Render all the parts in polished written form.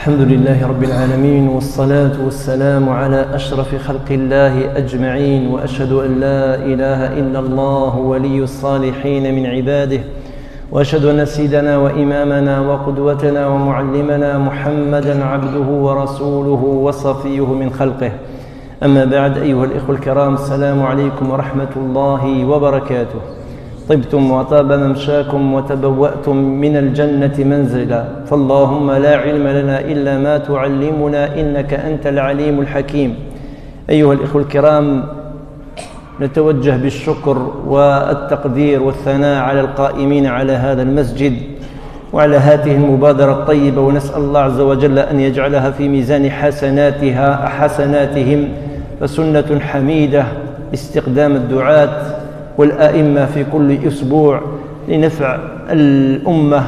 الحمد لله رب العالمين، والصلاة والسلام على أشرف خلق الله أجمعين، وأشهد أن لا إله إلا الله ولي الصالحين من عباده، وأشهد أن سيدنا وإمامنا وقدوتنا ومعلمنا محمدا عبده ورسوله وصفيه من خلقه. أما بعد، أيها الإخوة الكرام، السلام عليكم ورحمة الله وبركاته. طبتم وطاب ممشاكم وتبوأتم من الجنة منزلا، فاللهم لا علم لنا إلا ما تعلمنا إنك أنت العليم الحكيم. أيها الإخوة الكرام، نتوجه بالشكر والتقدير والثناء على القائمين على هذا المسجد وعلى هذه المبادرة الطيبة، ونسأل الله عز وجل أن يجعلها في ميزان حسناتهم، فسنة حميدة استقدام الدعاة والآئمة في كل أسبوع لنفع الأمة،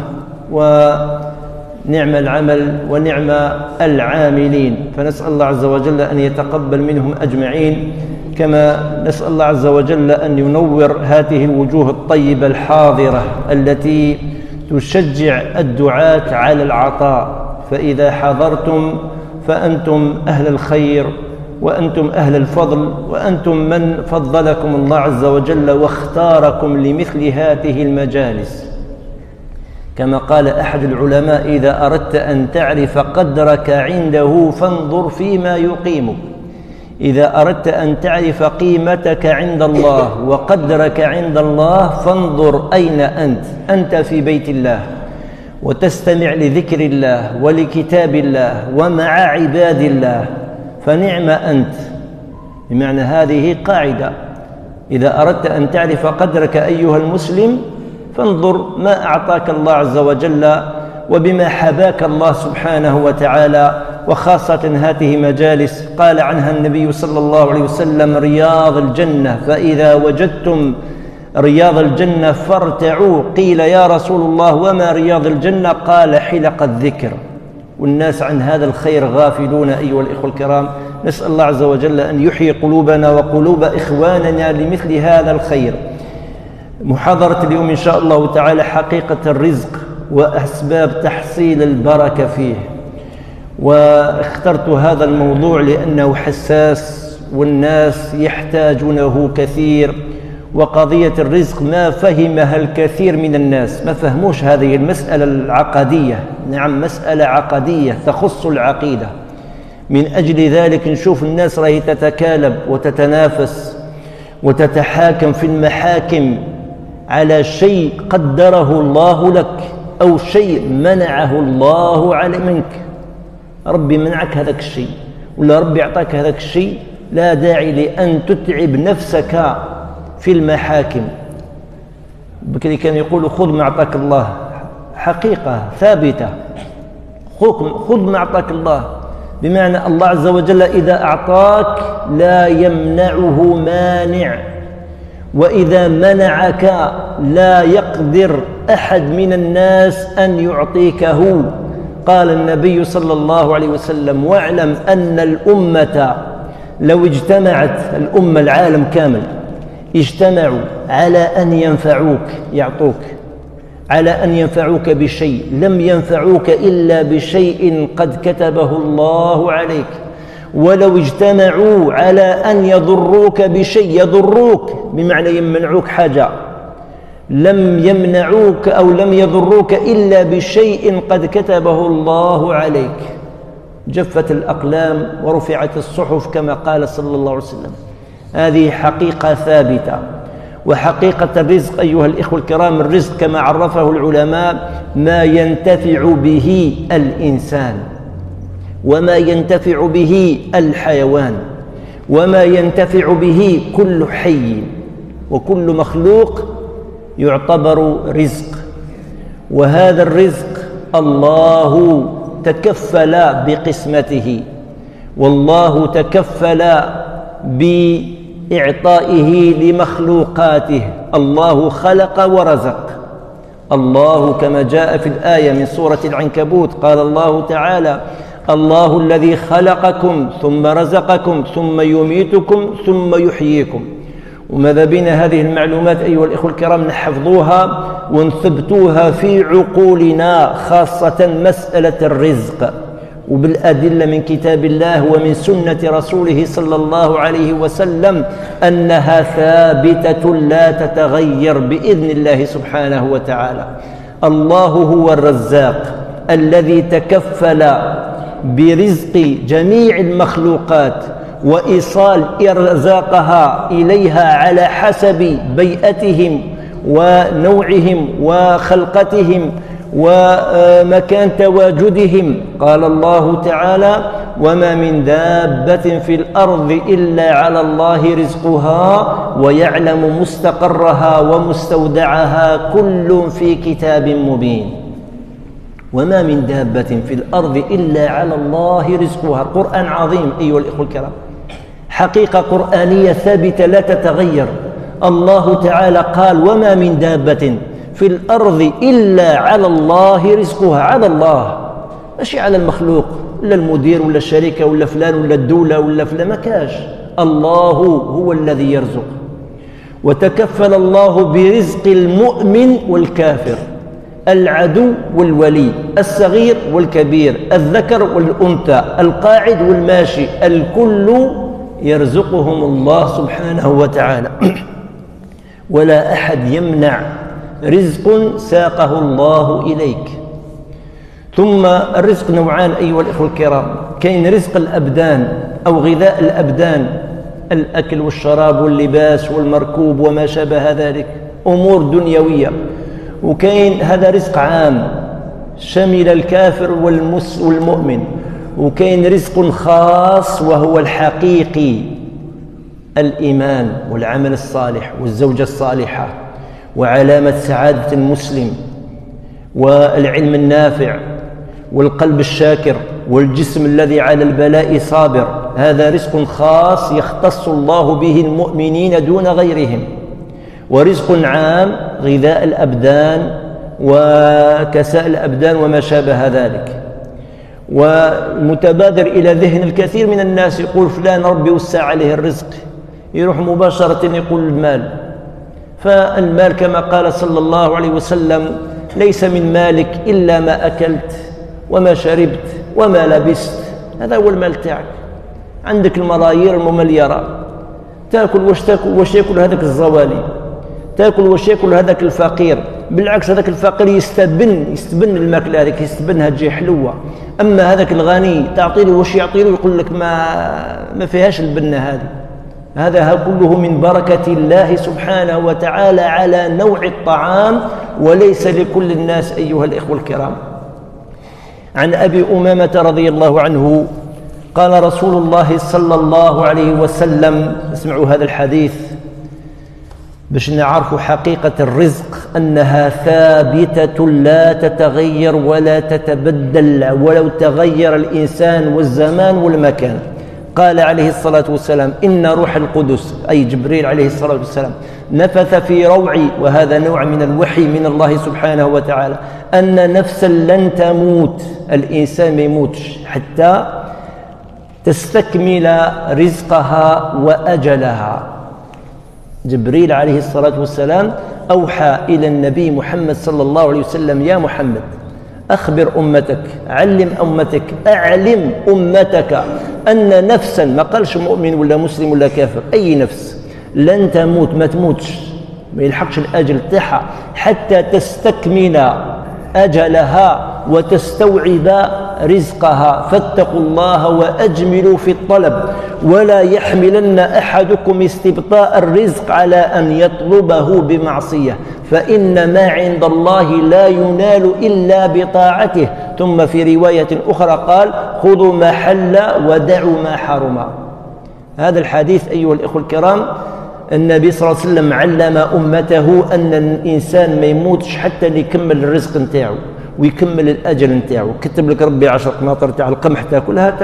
ونعم العمل ونعم العاملين. فنسأل الله عز وجل أن يتقبل منهم أجمعين، كما نسأل الله عز وجل أن ينور هذه الوجوه الطيبة الحاضرة التي تشجع الدعاة على العطاء. فإذا حضرتم فأنتم أهل الخير، وأنتم أهل الفضل، وأنتم من فضلكم الله عز وجل واختاركم لمثل هذه المجالس. كما قال أحد العلماء: إذا أردت أن تعرف قدرك عنده فانظر فيما يقيمك. إذا أردت أن تعرف قيمتك عند الله وقدرك عند الله فانظر أين أنت في بيت الله، وتستمع لذكر الله ولكتاب الله ومع عباد الله، فنعم أنت. بمعنى هذه قاعدة: إذا أردت أن تعرف قدرك أيها المسلم فانظر ما أعطاك الله عز وجل وبما حباك الله سبحانه وتعالى. وخاصة هذه مجالس قال عنها النبي صلى الله عليه وسلم: رياض الجنة، فإذا وجدتم رياض الجنة فارتعوا. قيل: يا رسول الله وما رياض الجنة؟ قال: حلق الذكر. والناس عن هذا الخير غافلون أيها الإخوة الكرام. نسأل الله عز وجل أن يحيي قلوبنا وقلوب إخواننا لمثل هذا الخير. محاضرة اليوم إن شاء الله تعالى حقيقة الرزق وأسباب تحصيل البركة فيه. واخترت هذا الموضوع لأنه حساس والناس يحتاجونه كثير، وقضية الرزق ما فهمها الكثير من الناس، ما فهموش هذه المسألة العقدية. نعم، مسألة عقدية تخص العقيدة. من أجل ذلك نشوف الناس راهي تتكالب وتتنافس وتتحاكم في المحاكم على شيء قدره الله لك أو شيء منعه الله منك. ربي منعك هذاك الشيء ولا ربي أعطاك هذاك الشيء، لا داعي لأن تتعب نفسك في المحاكم. بكري كان يقول: خذ ما أعطاك الله. حقيقة ثابتة، خذ ما أعطاك الله، بمعنى الله عز وجل إذا أعطاك لا يمنعه مانع، وإذا منعك لا يقدر أحد من الناس أن يعطيكه. قال النبي صلى الله عليه وسلم: واعلم أن الأمة لو اجتمعت، الأمة العالم كامل اجتمعوا على أن ينفعوك، يعطوك، على أن ينفعوك بشيء، لم ينفعوك إلا بشيء قد كتبه الله عليك. ولو اجتمعوا على أن يضروك بشيء، يضروك بمعنى يمنعوك حاجة، لم يمنعوك أو لم يضروك إلا بشيء قد كتبه الله عليك. جفت الأقلام ورفعت الصحف كما قال صلى الله عليه وسلم. هذه حقيقة ثابتة. وحقيقة الرزق أيها الإخوة الكرام، الرزق كما عرفه العلماء ما ينتفع به الإنسان، وما ينتفع به الحيوان، وما ينتفع به كل حي، وكل مخلوق يعتبر رزق. وهذا الرزق الله تكفل بقسمته، والله تكفل بإعطائه لمخلوقاته. الله خلق ورزق. الله كما جاء في الآية من سورة العنكبوت قال الله تعالى: الله الذي خلقكم ثم رزقكم ثم يميتكم ثم يحييكم. وماذا بنا هذه المعلومات أيها الإخوة الكرام نحفظوها ونثبتوها في عقولنا، خاصة مسألة الرزق. وبالأدلة من كتاب الله ومن سنة رسوله صلى الله عليه وسلم أنها ثابتة لا تتغير بإذن الله سبحانه وتعالى. الله هو الرزاق الذي تكفل برزق جميع المخلوقات وإيصال إرزاقها إليها على حسب بيئتهم ونوعهم وخلقتهم ومكان تواجدهم. قال الله تعالى: وما من دابة في الأرض إلا على الله رزقها ويعلم مستقرها ومستودعها كل في كتاب مبين. وما من دابة في الأرض إلا على الله رزقها. القرآن عظيم أيها الإخوة الكرام، حقيقة قرآنية ثابتة لا تتغير. الله تعالى قال: وما من دابة في الأرض إلا على الله رزقها. على الله، ماشي على المخلوق ولا المدير ولا الشركة ولا فلان ولا الدولة ولا فلان، ما كاش. الله هو الذي يرزق. وتكفل الله برزق المؤمن والكافر، العدو والولي، الصغير والكبير، الذكر والأنثى، القاعد والماشي، الكل يرزقهم الله سبحانه وتعالى. ولا أحد يمنع رزق ساقه الله إليك. ثم الرزق نوعان أيها الإخوة الكرام، كاين رزق الأبدان أو غذاء الأبدان، الأكل والشراب واللباس والمركوب وما شابه ذلك، أمور دنيوية. وكاين هذا رزق عام شمل الكافر والمؤمن. وكاين رزق خاص وهو الحقيقي، الإيمان والعمل الصالح والزوجة الصالحة وعلامة سعادة المسلم والعلم النافع والقلب الشاكر والجسم الذي على البلاء صابر. هذا رزق خاص يختص الله به المؤمنين دون غيرهم. ورزق عام غذاء الأبدان وكساء الأبدان وما شابه ذلك. والمتبادر إلى ذهن الكثير من الناس يقول فلان ربي وسع عليه الرزق، يروح مباشرة يقول المال. فالمال كما قال صلى الله عليه وسلم: ليس من مالك إلا ما أكلت وما شربت وما لبست. هذا هو المال تاعك. عندك الملايير الممليرة، تأكل واش يأكل هذاك الزوالي، تأكل واش يأكل هذاك الفقير. بالعكس هذاك الفقير يستبن الماكلة هذيك، يستبنها تجي حلوة. أما هذاك الغني تعطي له واش يعطي له يقول لك ما فيهاش البنة هذه. هذا كله من بركة الله سبحانه وتعالى على نوع الطعام، وليس لكل الناس أيها الإخوة الكرام. عن أبي أمامة رضي الله عنه قال رسول الله صلى الله عليه وسلم، اسمعوا هذا الحديث باش نعرفوا حقيقة الرزق، أنها ثابتة لا تتغير ولا تتبدل ولو تغير الإنسان والزمان والمكان. قال عليه الصلاة والسلام: إن روح القدس، أي جبريل عليه الصلاة والسلام، نفث في روعي، وهذا نوع من الوحي من الله سبحانه وتعالى، أن نفسا لن تموت، الإنسان ما يموتش حتى تستكمل رزقها وأجلها. جبريل عليه الصلاة والسلام أوحى إلى النبي محمد صلى الله عليه وسلم: يا محمد أخبر أمتك، علم أمتك، أعلم أمتك أن نفسا، ما قالش مؤمن ولا مسلم ولا كافر، أي نفس لن تموت، ما تموتش، ما يلحقش الأجل تاعها حتى تستكمل أجلها وتستوعب رزقها. فاتقوا الله وأجملوا في الطلب، ولا يحملن أحدكم استبطاء الرزق على أن يطلبه بمعصية، فإن ما عند الله لا ينال إلا بطاعته. ثم في رواية أخرى قال: خذوا ما حل ودعوا ما حرم. هذا الحديث أيها الإخوة الكرام، النبي صلى الله عليه وسلم علم أمته أن الإنسان ما يموتش حتى يكمل الرزق نتاعو ويكمل الأجل نتاعو. كتب لك ربي 10 قناطر تاع القمح تاكلها،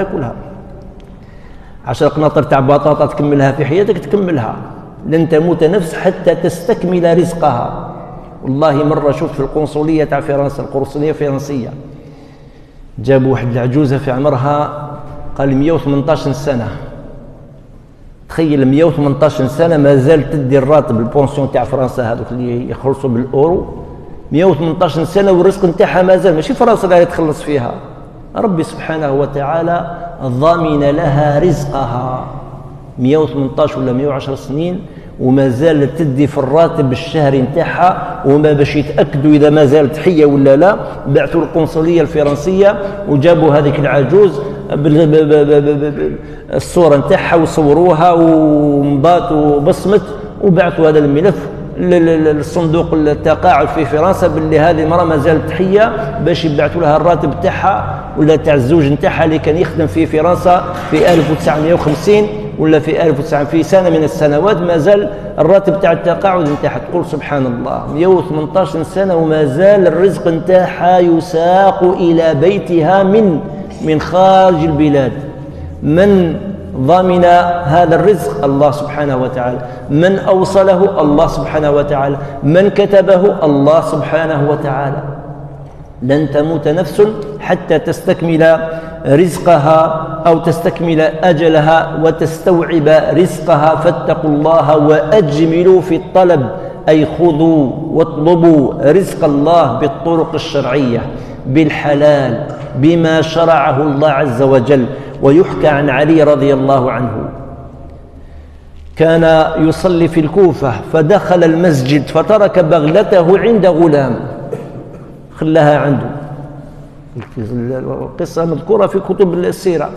10 قناطر تاع بطاطا تكملها في حياتك، تكملها. لن تموت نفس حتى تستكمل رزقها. والله مرة شفت في القنصلية تاع فرنسا، القنصلية الفرنسية، جابوا واحد العجوزة في عمرها قال 118 سنة. تخيل 118 سنة ما زالت تدي الراتب البونسيون تاع فرنسا هذوك اللي يخلصوا بالأورو، 118 سنة والرزق نتاعها ما زال، ماشي فرنسا اللي تخلص فيها، ربي سبحانه وتعالى ضامن لها رزقها 118 ولا 110 سنين وما زالت تدي في الراتب الشهري نتاعها، وما باش يتاكدوا اذا ما زالت حيه ولا لا بعثوا القنصليه الفرنسيه وجابوا هذيك العجوز الصوره نتاعها وصوروها ومضات وبصمت وبعثوا هذا الملف للصندوق التقاعد في فرنسا باللي هذه المراه ما زالت حيه باش يبعثوا لها الراتب نتاعها ولا تاع الزوج نتاعها اللي كان يخدم في فرنسا في 1950 ولا في 1900 في سنه من السنوات ما زال الراتب تاع التقاعد نتاعها. تقول سبحان الله 118 سنه وما زال الرزق نتاعها يساق الى بيتها من خارج البلاد. من ضمن هذا الرزق؟ الله سبحانه وتعالى. من أوصله؟ الله سبحانه وتعالى. من كتبه؟ الله سبحانه وتعالى. لن تموت نفس حتى تستكمل رزقها أو تستكمل أجلها وتستوعب رزقها، فاتقوا الله وأجملوا في الطلب، أي خذوا واطلبوا رزق الله بالطرق الشرعية بالحلال بما شرعه الله عز وجل. ويحكى عن علي رضي الله عنه كان يصلي في الكوفة فدخل المسجد فترك بغلته عند غلام خلاها عنده. القصة مذكورة في كتب السيرة.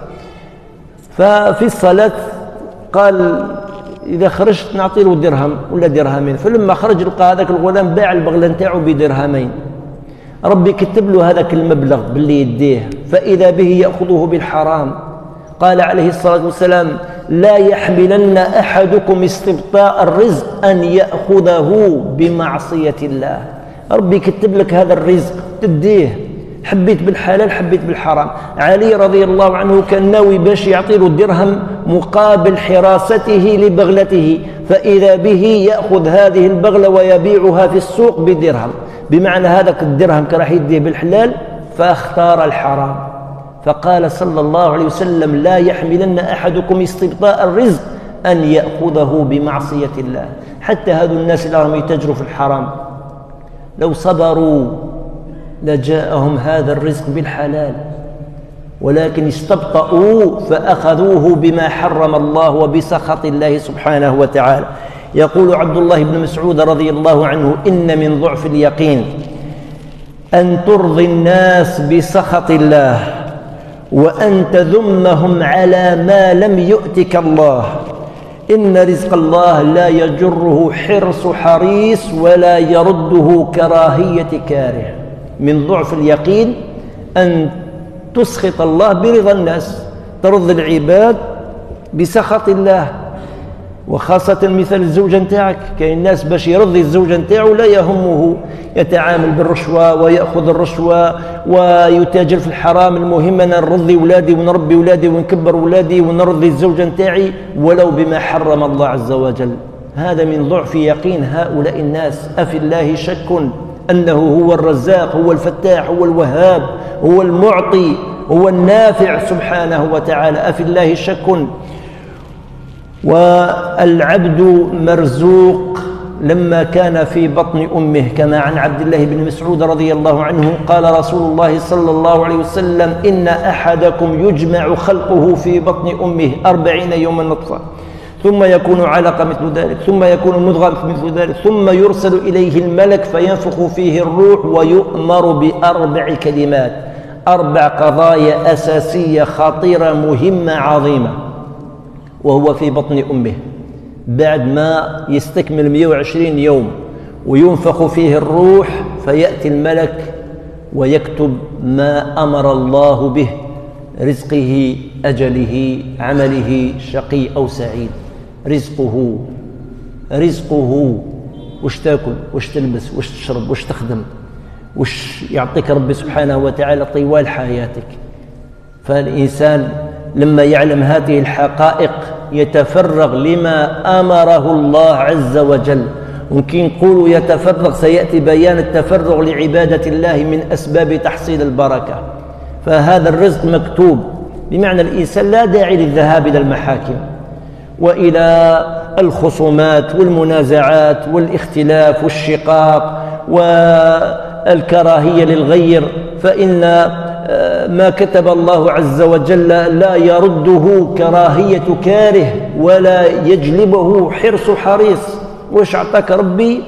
ففي الصلاة قال إذا خرجت نعطي له درهم ولا درهمين، فلما خرج لقى هذاك الغلام باع البغلة نتاعو بدرهمين. ربي كتب له هذاك المبلغ باللي يديه، فإذا به يأخذه بالحرام. قال عليه الصلاة والسلام لا يحملن أحدكم استبطاء الرزق أن يأخذه بمعصية الله. ربي كتب لك هذا الرزق تديه، حبيت بالحلال حبيت بالحرام. علي رضي الله عنه كان ناوي باش يعطي له الدرهم مقابل حراسته لبغلته، فإذا به يأخذ هذه البغلة ويبيعها في السوق بدرهم، بمعنى هذاك الدرهم كان راح يديه بالحلال فاختار الحرام. فقال صلى الله عليه وسلم لا يحملن أحدكم استبطاء الرزق أن يأخذه بمعصية الله. حتى هذو الناس اللي راهم يتجروا في الحرام لو صبروا لجاءهم هذا الرزق بالحلال، ولكن استبطأوا فأخذوه بما حرم الله وبسخط الله سبحانه وتعالى. يقول عبد الله بن مسعود رضي الله عنه إن من ضعف اليقين أن ترضي الناس بسخط الله وأن تذمهم على ما لم يؤتك الله. إن رزق الله لا يجره حرص حريص ولا يرده كراهية كاره. من ضعف اليقين أن تسخط الله برضا الناس، ترضي العباد بسخط الله. وخاصة مثل الزوجة نتاعك، كاين ناس باش يرضي الزوجة نتاعو لا يهمه يتعامل بالرشوة ويأخذ الرشوة ويتاجر في الحرام. المهم أنا نرضي ولادي ونربي ولادي ونكبر ولادي ونرضي الزوجة نتاعي ولو بما حرم الله عز وجل. هذا من ضعف يقين هؤلاء الناس. أفي الله شك أنه هو الرزاق، هو الفتاح، هو الوهاب، هو المعطي، هو النافع سبحانه وتعالى. أفي الله شك. والعبد مرزوق لما كان في بطن أمه، كما عن عبد الله بن مسعود رضي الله عنه قال رسول الله صلى الله عليه وسلم إن أحدكم يجمع خلقه في بطن أمه 40 يوما نطفة ثم يكون علقة مثل ذلك ثم يكون مضغة مثل ذلك ثم يرسل إليه الملك فينفخ فيه الروح ويؤمر بأربع كلمات، 4 قضايا أساسية خطيرة مهمة عظيمة وهو في بطن أمه. بعد ما يستكمل 120 يوم وينفخ فيه الروح فيأتي الملك ويكتب ما أمر الله به، رزقه، أجله، عمله، شقي أو سعيد. رزقه وش تاكل، وش تلبس، وش تشرب، وش تخدم، وش يعطيك ربي سبحانه وتعالى طوال حياتك. فالإنسان لما يعلم هذه الحقائق يتفرغ لما أمره الله عز وجل. ممكن نقول يتفرغ، سيأتي بيان التفرغ لعبادة الله من أسباب تحصيل البركة. فهذا الرزق مكتوب، بمعنى الإنسان لا داعي للذهاب إلى المحاكم وإلى الخصومات والمنازعات والاختلاف والشقاق والكراهية للغير، فإن ما كتب الله عز وجل لا يرده كراهية كاره ولا يجلبه حرص حريص. واش أعطاك ربي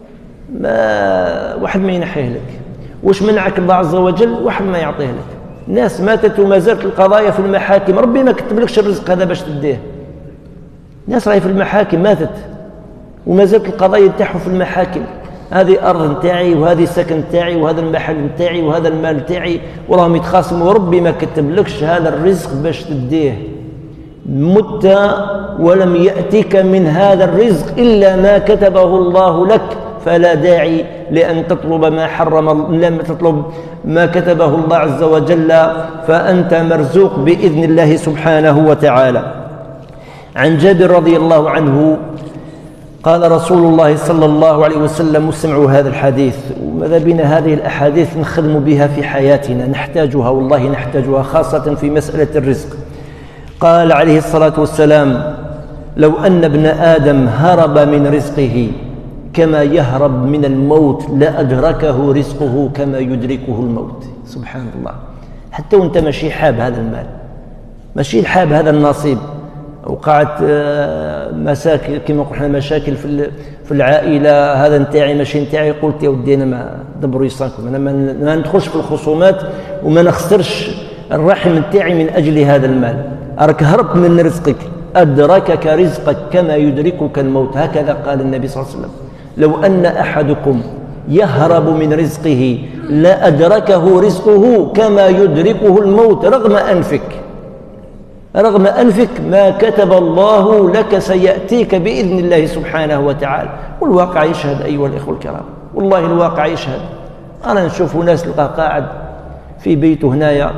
ما واحد ما ينحيه لك، واش منعك الله عز وجل واحد ما يعطيه لك. ناس ماتت وما زالت القضايا في المحاكم، ربي ما كتبلكش الرزق هذا باش تديه. ناس راهي في المحاكم ماتت وما زالت القضايا تاعهم في المحاكم، هذه أرض نتاعي وهذه سكن نتاعي وهذا المحل نتاعي وهذا المال نتاعي، وراهم يتخاصموا وربي ما كتبلكش هذا الرزق باش تديه. مت ولم يأتك من هذا الرزق إلا ما كتبه الله لك، فلا داعي لأن تطلب ما حرم، لم تطلب ما كتبه الله عز وجل، فأنت مرزوق بإذن الله سبحانه وتعالى. عن جابر رضي الله عنه قال رسول الله صلى الله عليه وسلم، اسمعوا هذا الحديث، وماذا بنا هذه الأحاديث نخدم بها في حياتنا، نحتاجها والله نحتاجها، خاصة في مسألة الرزق. قال عليه الصلاة والسلام: لو أن ابن آدم هرب من رزقه كما يهرب من الموت لأدركه رزقه كما يدركه الموت. سبحان الله. حتى وانت ماشي حاب هذا المال، ماشي حاب هذا النصيب، وقعت مساكل كما قلنا مشاكل في العائلة، هذا نتاعي ماشي نتاعي، قلت يا ودي أنا ما دبروا يصانكم، أنا ما ندخلش في الخصومات وما نخسرش الرحم نتاعي من أجل هذا المال. أراك هربت من رزقك، أدركك رزقك كما يدركك الموت. هكذا قال النبي صلى الله عليه وسلم: لو أن أحدكم يهرب من رزقه لأدركه رزقه كما يدركه الموت، رغم أنفك ما كتب الله لك سيأتيك بإذن الله سبحانه وتعالى. والواقع يشهد أيها الإخوة الكرام، والله الواقع يشهد. أنا نشوف ناس لقى قاعد في بيته هنايا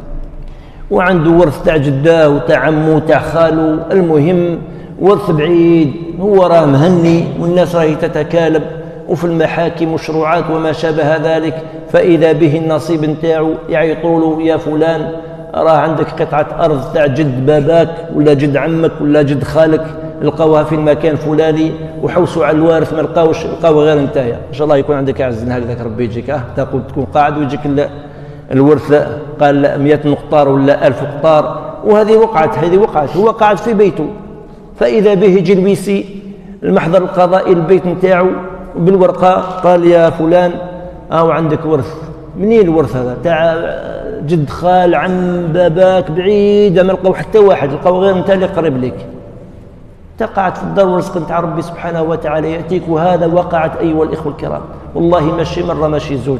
وعنده ورث تاع جداه وتاع عمه وتاع خاله، المهم ورث بعيد، هو راه مهني والناس راهي تتكالب وفي المحاكم مشروعات وما شابه ذلك، فإذا به النصيب نتاعو يعيطوا له: يا فلان راه عندك قطعة أرض تاع جد باباك ولا جد عمك ولا جد خالك، لقوها في المكان الفلاني وحوسوا على الوارث ما لقاوش، لقاوها غير نتايا. إن شاء الله يكون عندك أعز هكذاك ربي يجيك تقول تكون قاعد ويجيك الورث قال 100 قطار ولا 1000 قطار. وهذه وقعت، هو قاعد في بيته، فإذا به يجي الويسي المحضر القضائي البيت نتاعو بالورقة، قال: يا فلان عندك ورث. منين الورث هذا؟ تاع جد خال عم باباك بعيد، ما لقاو حتى واحد، لقاو غير انت اللي قريب لك. تقعد في الدار ورزق نتاع ربي سبحانه وتعالى يأتيك. وهذا وقعت أيها الإخوة الكرام، والله ماشي مرة ماشي زوج.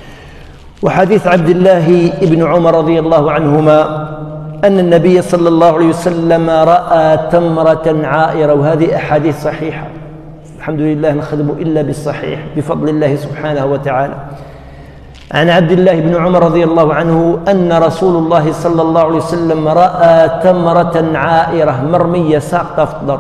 وحديث عبد الله بن عمر رضي الله عنهما أن النبي صلى الله عليه وسلم رأى تمرة عائرة، وهذه أحاديث صحيحة الحمد لله، نخدم إلا بالصحيح بفضل الله سبحانه وتعالى. عن عبد الله بن عمر رضي الله عنه أن رسول الله صلى الله عليه وسلم رأى تمرة عائرة مرمية ساقطة في الأرض،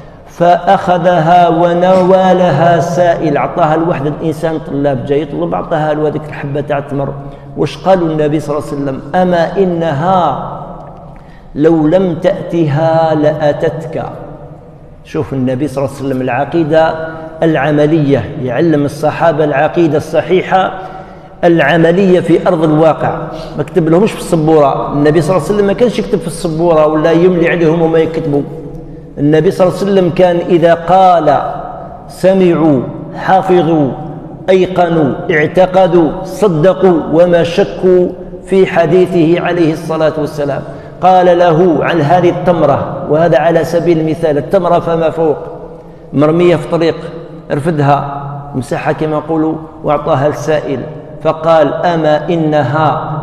فأخذها ونوالها سائل، أعطاها لواحد الإنسان طلاب جاي يطلب، أعطاها له هذيك الحبة تاع التمر. واش قالوا النبي صلى الله عليه وسلم: أما إنها لو لم تأتها لأتتك. شوف النبي صلى الله عليه وسلم العقيدة العملية، يعلم الصحابة العقيدة الصحيحة العملية في أرض الواقع، ما كتب لهمش في السبورة. النبي صلى الله عليه وسلم ما كانش يكتب في السبورة ولا يملي عليهم وما يكتبوا. النبي صلى الله عليه وسلم كان إذا قال سمعوا حافظوا أيقنوا اعتقدوا صدقوا وما شكوا في حديثه عليه الصلاة والسلام. قال له عن هذه التمرة، وهذا على سبيل المثال، التمرة فما فوق مرمية في طريق، ارفدها مسحها كما يقولوا وأعطاها السائل، فقال: أما إنها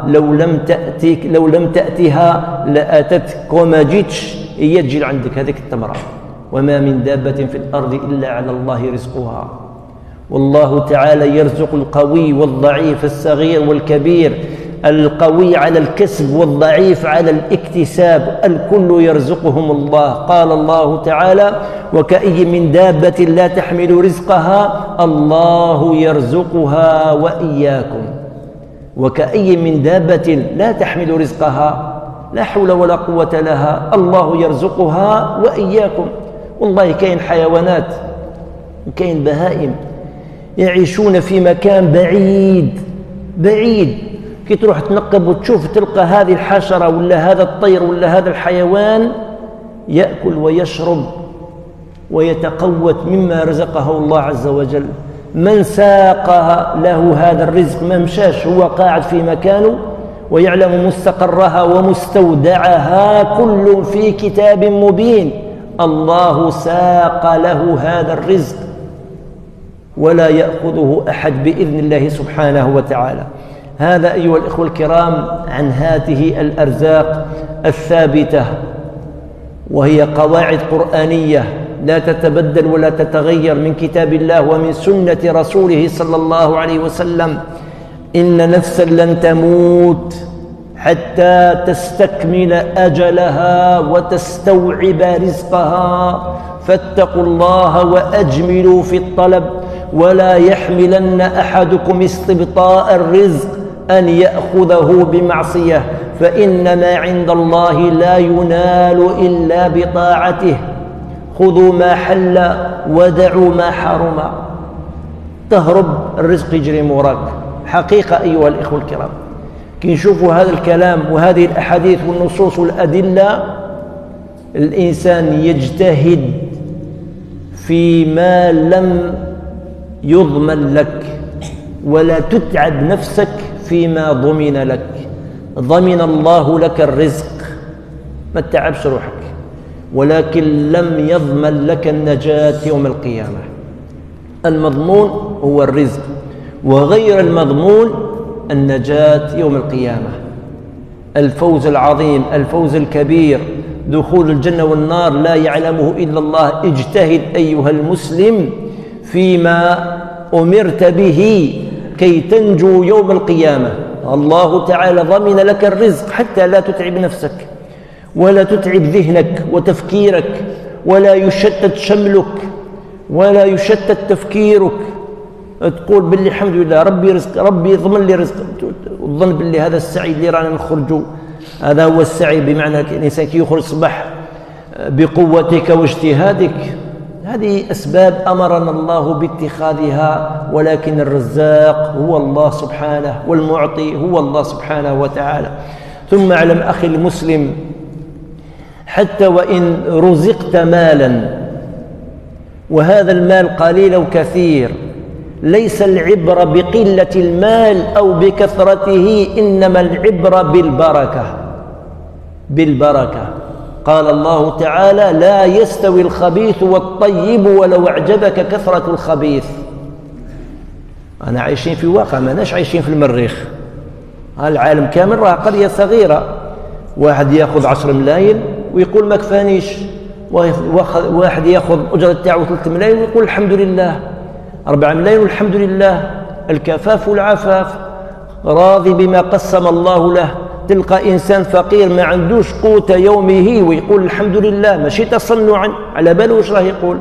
لو لم تأتها لأتتك، وما جيتش هي تجي عندك هذيك التمرة. وما من دابة في الأرض إلا على الله رزقها، والله تعالى يرزق القوي والضعيف، الصغير والكبير، القوي على الكسب والضعيف على الاكتساب، الكل يرزقهم الله. قال الله تعالى: وكأي من دابة لا تحمل رزقها الله يرزقها وإياكم. وكأي من دابة لا تحمل رزقها، لا حول ولا قوة لها، الله يرزقها وإياكم. والله كاين حيوانات وكاين بهائم يعيشون في مكان بعيد، كي تروح تنقب وتشوف تلقى هذه الحشرة ولا هذا الطير ولا هذا الحيوان يأكل ويشرب ويتقوت مما رزقه الله عز وجل. من ساق له هذا الرزق ما مشاش، هو قاعد في مكانه ويعلم مستقرها ومستودعها كل في كتاب مبين. الله ساق له هذا الرزق ولا يأخذه أحد بإذن الله سبحانه وتعالى. هذا أيها الإخوة الكرام عن هذه الأرزاق الثابتة، وهي قواعد قرآنية لا تتبدل ولا تتغير من كتاب الله ومن سنة رسوله صلى الله عليه وسلم. إن نفسا لن تموت حتى تستكمل أجلها وتستوعب رزقها، فاتقوا الله وأجملوا في الطلب، ولا يحملن أحدكم استبطاء الرزق أن يأخذه بمعصية، فإن ما عند الله لا ينال إلا بطاعته. خذوا ما حل ودعوا ما حرم. تهرب الرزق يجري موراك حقيقة أيها الإخوة الكرام. كي نشوفوا هذا الكلام وهذه الأحاديث والنصوص والأدلة، الإنسان يجتهد فيما لم يضمن لك، ولا تتعب نفسك فيما ضمن لك. ضمن الله لك الرزق، ما تتعبش روحك، ولكن لم يضمن لك النجاة يوم القيامة. المضمون هو الرزق، وغير المضمون النجاة يوم القيامة. الفوز العظيم، الفوز الكبير، دخول الجنة والنار لا يعلمه إلا الله. اجتهد أيها المسلم فيما أمرت به كي تنجو يوم القيامة. الله تعالى ضمن لك الرزق حتى لا تتعب نفسك ولا تتعب ذهنك وتفكيرك، ولا يشتت شملك ولا يشتت تفكيرك. تقول باللي الحمد لله ربي رزق، ربي يضمن لي رزق، وتظن باللي هذا السعي اللي رانا نخرجوا هذا هو السعي، بمعنى الإنسان كي يخرج الصباح بقوتك واجتهادك. هذه أسباب أمرنا الله باتخاذها، ولكن الرزاق هو الله سبحانه، والمعطي هو الله سبحانه وتعالى. ثم اعلم أخي المسلم، حتى وإن رزقت مالا وهذا المال قليل أو كثير، ليس العبرة بقلة المال أو بكثرته، إنما العبرة بالبركة. قال الله تعالى: لا يستوي الخبيث والطيب ولو أعجبك كثرة الخبيث. أنا عايشين في واقع، ما ناش عايشين في المريخ. العالم كامل راه قرية صغيرة، واحد ياخذ 10 ملايين ويقول ما كفانيش، واحد ياخذ أجرة تاعو 3 ملايين ويقول الحمد لله، 4 ملايين والحمد لله. الكفاف والعفاف، راضي بما قسم الله له. تلقى إنسان فقير ما عندوش قوت يومه ويقول الحمد لله، ماشي تصنعا، على باله واش راه يقول.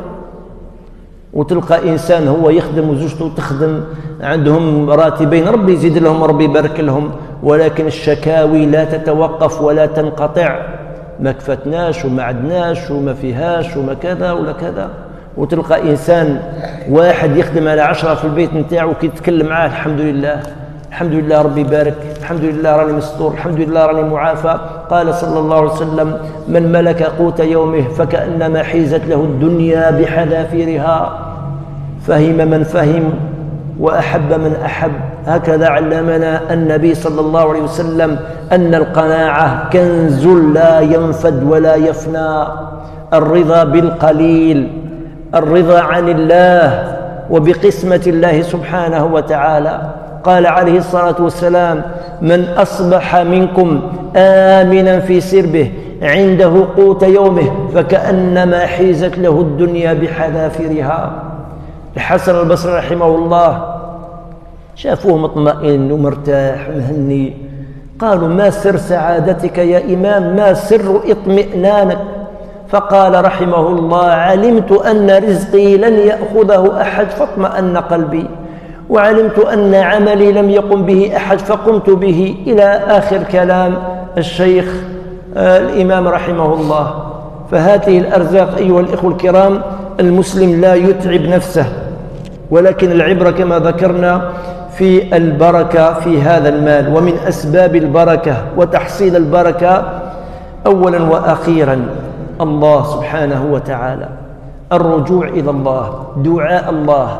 وتلقى إنسان هو يخدم وزوجته تخدم، عندهم راتبين، ربي يزيد لهم وربي يبارك لهم، ولكن الشكاوي لا تتوقف ولا تنقطع. ما كفتناش وما عدناش وما فيهاش وما كذا ولا كذا. وتلقى إنسان واحد يخدم على 10 في البيت نتاعو، كي تتكلم معاه الحمد لله، الحمد لله ربي يبارك، الحمد لله راني مستور، الحمد لله راني معافى. قال صلى الله عليه وسلم: من ملك قوت يومه فكأنما حيزت له الدنيا بحذافيرها. فهم من فهم وأحب من أحب. هكذا علمنا النبي صلى الله عليه وسلم أن القناعة كنز لا ينفد ولا يفنى. الرضا بالقليل، الرضا عن الله وبقسمة الله سبحانه وتعالى. قال عليه الصلاة والسلام: من أصبح منكم آمنا في سربه عنده قوت يومه فكأنما حيزت له الدنيا بحذافيرها. الحسن البصري رحمه الله شافوه مطمئن ومرتاح مهني، قالوا: ما سر سعادتك يا إمام؟ ما سر اطمئنانك؟ فقال رحمه الله: علمت أن رزقي لن يأخذه أحد فاطمأن قلبي، وعلمت أن عملي لم يقم به أحد فقمت به. إلى آخر كلام الشيخ الإمام رحمه الله. فهذه الأرزاق أيها الإخوة الكرام، المسلم لا يتعب نفسه ولكن العبرة كما ذكرنا في البركة في هذا المال. ومن أسباب البركة وتحصيل البركة أولا وأخيرا الله سبحانه وتعالى، الرجوع إلى الله، دعاء الله،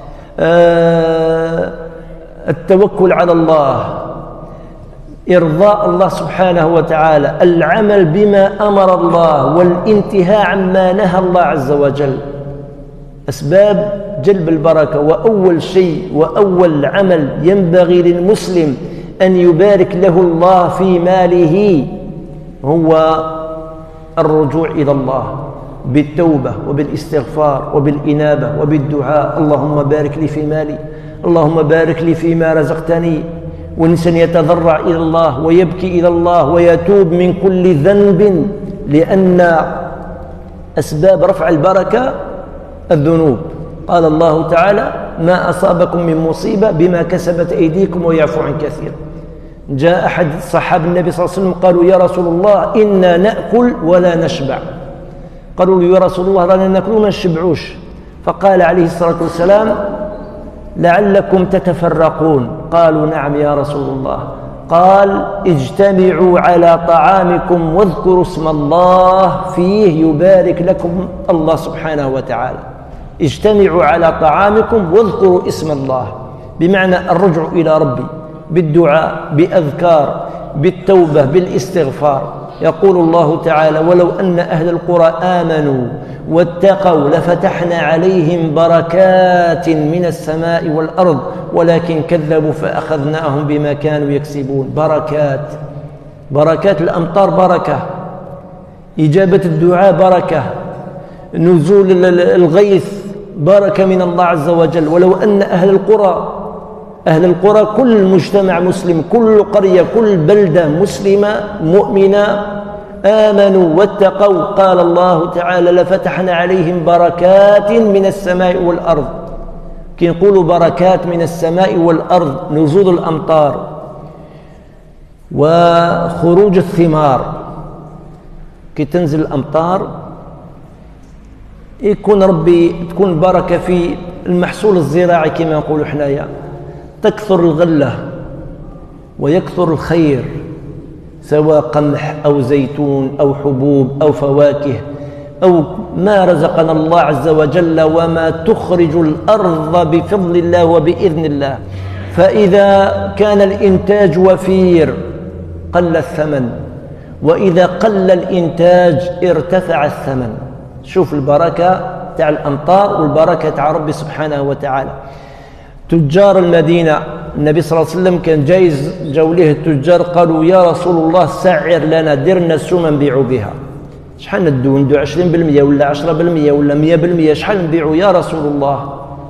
التوكل على الله، إرضاء الله سبحانه وتعالى، العمل بما أمر الله والانتهاء عما نهى الله عز وجل، أسباب جلب البركة. وأول شيء وأول عمل ينبغي للمسلم أن يبارك له الله في ماله هو الرجوع إلى الله بالتوبة وبالاستغفار وبالإنابة وبالدعاء. اللهم بارك لي في مالي، اللهم بارك لي فيما رزقتني. والإنسان يتضرع إلى الله ويبكي إلى الله ويتوب من كل ذنب، لأن أسباب رفع البركة الذنوب. قال الله تعالى: ما أصابكم من مصيبة بما كسبت أيديكم ويعفو عن كثير. جاء أحد صحابة النبي صلى الله عليه وسلم قالوا: يا رسول الله إنا نأكل ولا نشبع. قالوا له: يا رسول الله رانا نأكل وما نشبعوش. فقال عليه الصلاة والسلام: لعلكم تتفرقون. قالوا: نعم يا رسول الله. قال: اجتمعوا على طعامكم واذكروا اسم الله فيه يبارك لكم الله سبحانه وتعالى. اجتمعوا على طعامكم واذكروا اسم الله، بمعنى الرجوع إلى ربي بالدعاء بأذكار بالتوبة بالاستغفار. يقول الله تعالى: ولو أن أهل القرى آمنوا واتقوا لفتحنا عليهم بركات من السماء والأرض ولكن كذبوا فأخذناهم بما كانوا يكسبون. بركات الأمطار بركة، إجابة الدعاء بركة، نزول الغيث بركة من الله عز وجل. ولو أن أهل القرى كل مجتمع مسلم، كل قرية كل بلدة مسلمة مؤمنة آمنوا واتقوا، قال الله تعالى: لفتحنا عليهم بركات من السماء والأرض. كي نقولوا بركات من السماء والأرض، نزول الأمطار وخروج الثمار. كي تنزل الأمطار يكون ربي تكون بركة في المحصول الزراعي كما نقولوا حنايا، تكثر الغلة ويكثر الخير، سواء قمح أو زيتون أو حبوب أو فواكه أو ما رزقنا الله عز وجل، وما تخرج الأرض بفضل الله وبإذن الله. فإذا كان الإنتاج وفير قل الثمن، وإذا قل الإنتاج ارتفع الثمن. شوف البركة تاع الأمطار والبركة تاع ربي سبحانه وتعالى. تجار المدينة، النبي صلى الله عليه وسلم كان جايز جاو ليه التجار قالوا: يا رسول الله سعر لنا، درنا السومة نبيعوا بها. شحال ندو 20% ولا 10% ولا 100%؟ شحال نبيعوا يا رسول الله؟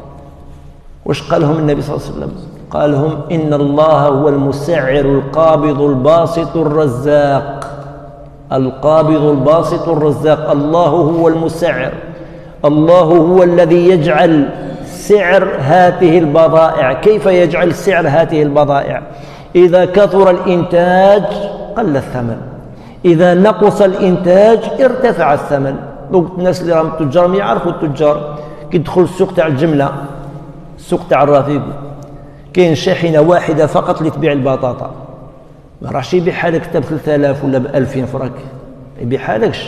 واش قال لهم النبي صلى الله عليه وسلم؟ قال لهم: إن الله هو المسعر القابض الباسط الرزاق. القابض الباسط الرزاق، الله هو المسعر، الله هو الذي يجعل سعر هذه البضائع. كيف يجعل سعر هذه البضائع؟ إذا كثر الإنتاج قل الثمن، إذا نقص الإنتاج ارتفع الثمن. الناس اللي راهم التجار يعرفوا التجار كي تدخل السوق تاع الجملة، السوق تاع الرفيق، كاين شاحنة واحدة فقط اللي تبيع البطاطا، ما راحش يبيعها لك حتى ب 3000 ولا ب 2000 فرنك، يبيعها لكش.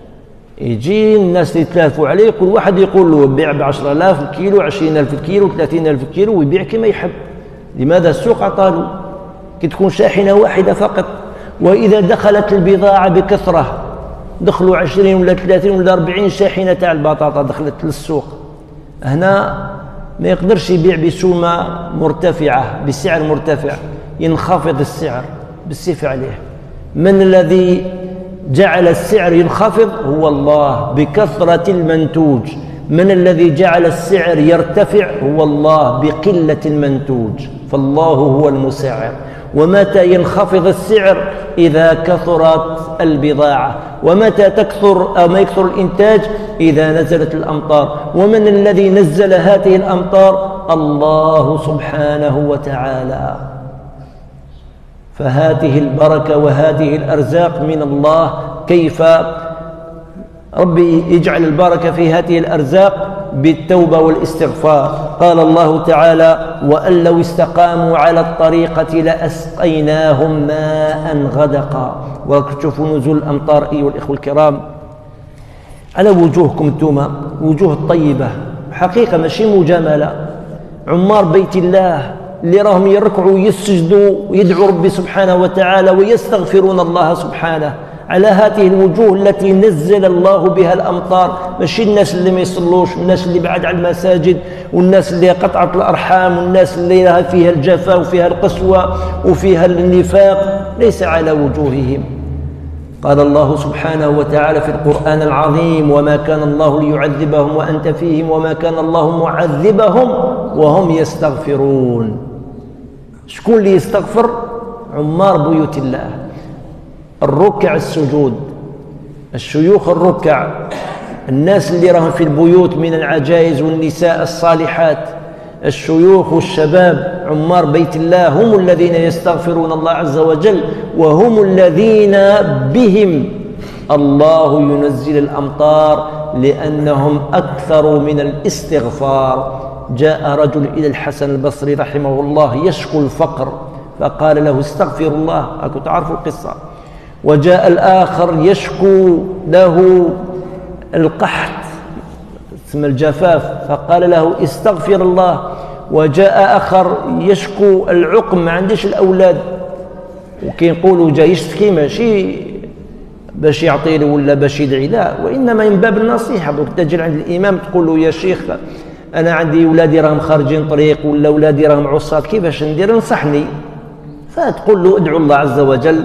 يجي الناس اللي يتلافوا عليه، كل واحد يقول له بيع ب 10000 الكيلو، 20000 الكيلو، 30000 الكيلو، ويبيع كما يحب. لماذا؟ السوق عطاله. كي تكون شاحنة واحدة فقط. وإذا دخلت البضاعة بكثرة، دخلوا 20 ولا 30 ولا 40 شاحنة تاع البطاطا دخلت للسوق، هنا ما يقدرش يبيع بسومة مرتفعة بسعر مرتفع، ينخفض السعر بالسيف عليه. من الذي جعل السعر ينخفض؟ هو الله بكثرة المنتوج. من الذي جعل السعر يرتفع؟ هو الله بقلة المنتوج. فالله هو المسعر. ومتى ينخفض السعر؟ إذا كثرت البضاعة. ومتى تكثر أو ما يكثر الإنتاج؟ إذا نزلت الأمطار. ومن الذي نزل هذه الأمطار؟ الله سبحانه وتعالى. فهذه البركة وهذه الأرزاق من الله. كيف ربي يجعل البركة في هذه الأرزاق؟ بالتوبة والاستغفار. قال الله تعالى: وأن لو استقاموا على الطريقة لأسقيناهم ماء غدقا. وتشوفوا نزول الأمطار أيها الإخوة الكرام على وجوهكم انتم، وجوه الطيبة حقيقة ماشي مجاملة. عمار بيت الله اللي راهم يركعوا ويسجدوا ويدعوا ربي سبحانه وتعالى ويستغفرون الله سبحانه على هذه الوجوه التي نزل الله بها الأمطار. ماشي الناس اللي ما يصلوش، والناس اللي بعد عن المساجد، والناس اللي قطعت الأرحام، والناس اللي فيها الجفاء وفيها القسوة وفيها النفاق، ليس على وجوههم. قال الله سبحانه وتعالى في القرآن العظيم: وما كان الله ليعذبهم وأنت فيهم وما كان الله معذبهم وهم يستغفرون. شكون اللي يستغفر؟ عمار بيوت الله، الركع السجود، الشيوخ الركع، الناس اللي راهم في البيوت من العجائز والنساء الصالحات، الشيوخ والشباب، عمار بيت الله هم الذين يستغفرون الله عز وجل، وهم الذين بهم الله ينزل الأمطار لأنهم أكثر من الاستغفار. جاء رجل إلى الحسن البصري رحمه الله يشكو الفقر، فقال له: استغفر الله. أكنت تعرفوا القصة. وجاء الآخر يشكو له القحط، اسم الجفاف، فقال له: استغفر الله. وجاء آخر يشكو العقم، ما عنديش الأولاد، وكيقولوا جاي يشتكي ماشي باش يعطي له ولا باش يدعي، لا، وإنما من باب النصيحة. تجي عند الإمام تقول له: يا شيخ أنا عندي أولادي راهم خارجين طريق، ولا أولادي راهم عصاة، كيفاش ندير؟ انصحني. فتقول له: ادعو الله عز وجل،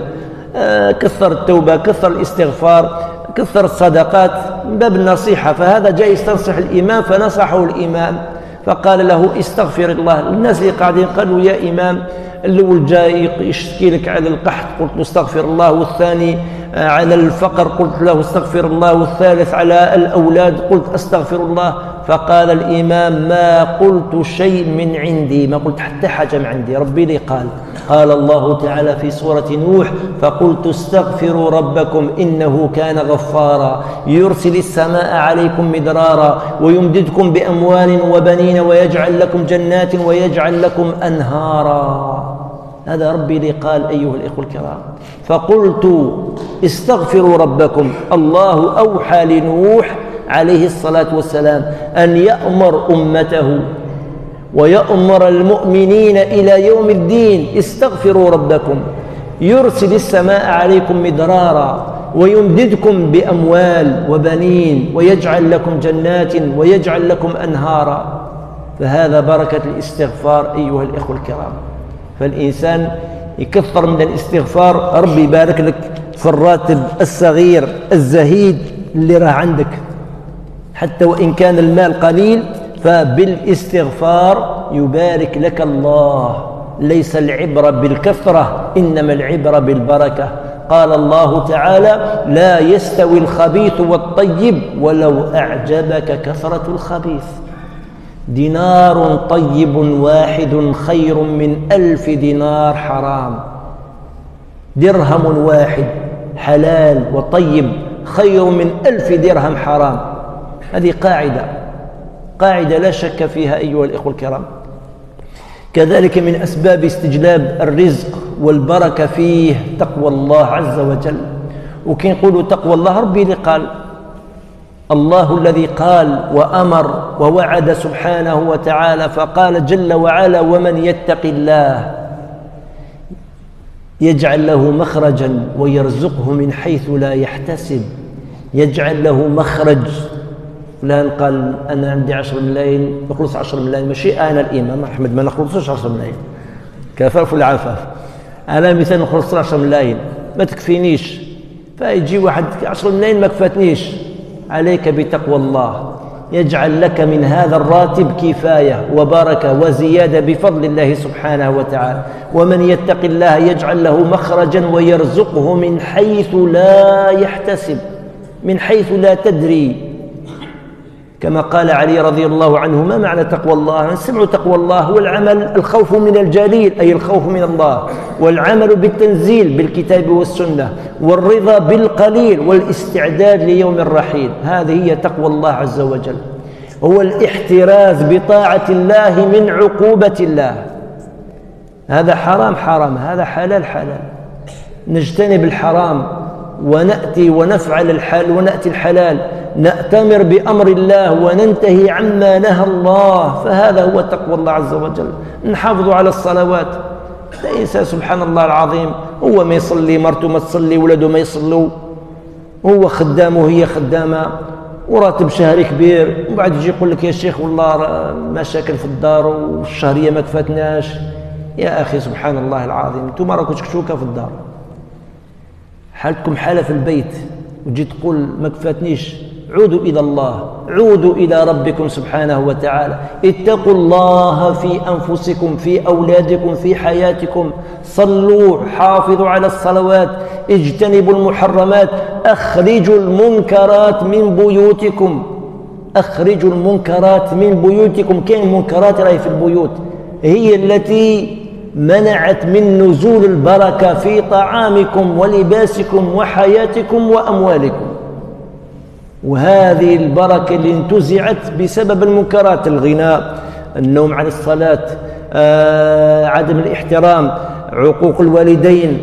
كثر التوبة، كثر الاستغفار، كثر الصدقات، من باب النصيحة. فهذا جاي يستنصح الإمام، فنصحه الإمام فقال له: استغفر الله. الناس اللي قاعدين قالوا: يا إمام، الأول جاي يشتكي لك على القحط، قلت له استغفر الله، والثاني على الفقر قلت له استغفر الله، والثالث على الأولاد قلت استغفر الله. فقال الإمام: ما قلت شيء من عندي، ما قلت حتى حاجة من عندي، ربي لي قال. قال الله تعالى في سورة نوح: فقلت استغفروا ربكم إنه كان غفارا يرسل السماء عليكم مدرارا ويمددكم بأموال وبنين ويجعل لكم جنات ويجعل لكم أنهارا. هذا ربي لي قال أيها الإخوة الكرام. فقلت استغفروا ربكم. الله أوحى لنوح عليه الصلاة والسلام أن يأمر أمته ويأمر المؤمنين إلى يوم الدين: استغفروا ربكم يرسل السماء عليكم مدرارا ويمددكم بأموال وبنين ويجعل لكم جنات ويجعل لكم أنهارا. فهذا بركة الاستغفار أيها الإخوة الكرام. فالإنسان يكثر من الاستغفار، ربي يبارك لك في الراتب الصغير الزهيد اللي راه عندك، حتى وإن كان المال قليل، فبالاستغفار يبارك لك الله. ليس العبرة بالكثرة، إنما العبرة بالبركة. قال الله تعالى: لا يستوي الخبيث والطيب ولو أعجبك كثرة الخبيث. دينار طيب واحد خير من 1000 دينار حرام. درهم واحد حلال وطيب خير من 1000 درهم حرام. هذه قاعدة لا شك فيها أيها الإخوة الكرام. كذلك من أسباب استجلاب الرزق والبركة فيه تقوى الله عز وجل. وكي نقولوا تقوى الله، ربي اللي قال، الله الذي قال وأمر ووعد سبحانه وتعالى، فقال جل وعلا: ومن يتق الله يجعل له مخرجا ويرزقه من حيث لا يحتسب. يجعل له مخرج. فلان قال: أنا عندي 10 ملايين نخلص 10 ملايين، ماشي أنا الإمام أحمد ما نخلصوش 10 ملايين، كفاف العفاف. أنا مثلا نخلص 10 ملايين ما تكفينيش، فيجي واحد 10 ملايين ما كفاتنيش. عليك بتقوى الله، يجعل لك من هذا الراتب كفاية وبركة وزيادة بفضل الله سبحانه وتعالى. ومن يتق الله يجعل له مخرجا ويرزقه من حيث لا يحتسب، من حيث لا تدري. كما قال علي رضي الله عنه: ما معنى تقوى الله؟ نسمع تقوى الله هو العمل، الخوف من الجليل أي الخوف من الله، والعمل بالتنزيل بالكتاب والسنة، والرضا بالقليل، والاستعداد ليوم الرحيل. هذه هي تقوى الله عز وجل. هو الاحتراز بطاعة الله من عقوبة الله. هذا حرام حرام، هذا حلال حلال. نجتنب الحرام ونأتي ونفعل الحلال ونأتي الحلال، نأتمر بأمر الله وننتهي عما نهى الله، فهذا هو تقوى الله عز وجل. نحافظ على الصلوات. الإنسان سبحان الله العظيم هو ما يصلي، مرته ما تصلي، ولده ما يصلوا، هو خدام وهي خدامة، وراتب شهري كبير، وبعد يجي يقول لك يا شيخ والله مشاكل في الدار والشهرية ما كفاتناش. يا أخي سبحان الله العظيم، انتم راكم تكشوكة في الدار، حالتكم حالة في البيت، وتجي تقول ما كفاتنيش. عودوا إلى الله، عودوا إلى ربكم سبحانه وتعالى. اتقوا الله في أنفسكم، في أولادكم، في حياتكم. صلوا، حافظوا على الصلوات، اجتنبوا المحرمات، أخرجوا المنكرات من بيوتكم، أخرجوا المنكرات من بيوتكم. كاين المنكرات راهي في البيوت، هي التي منعت من نزول البركة في طعامكم ولباسكم وحياتكم وأموالكم. وهذه البركة اللي انتزعت بسبب المنكرات: الغناء، النوم عن الصلاة، عدم الاحترام، عقوق الوالدين،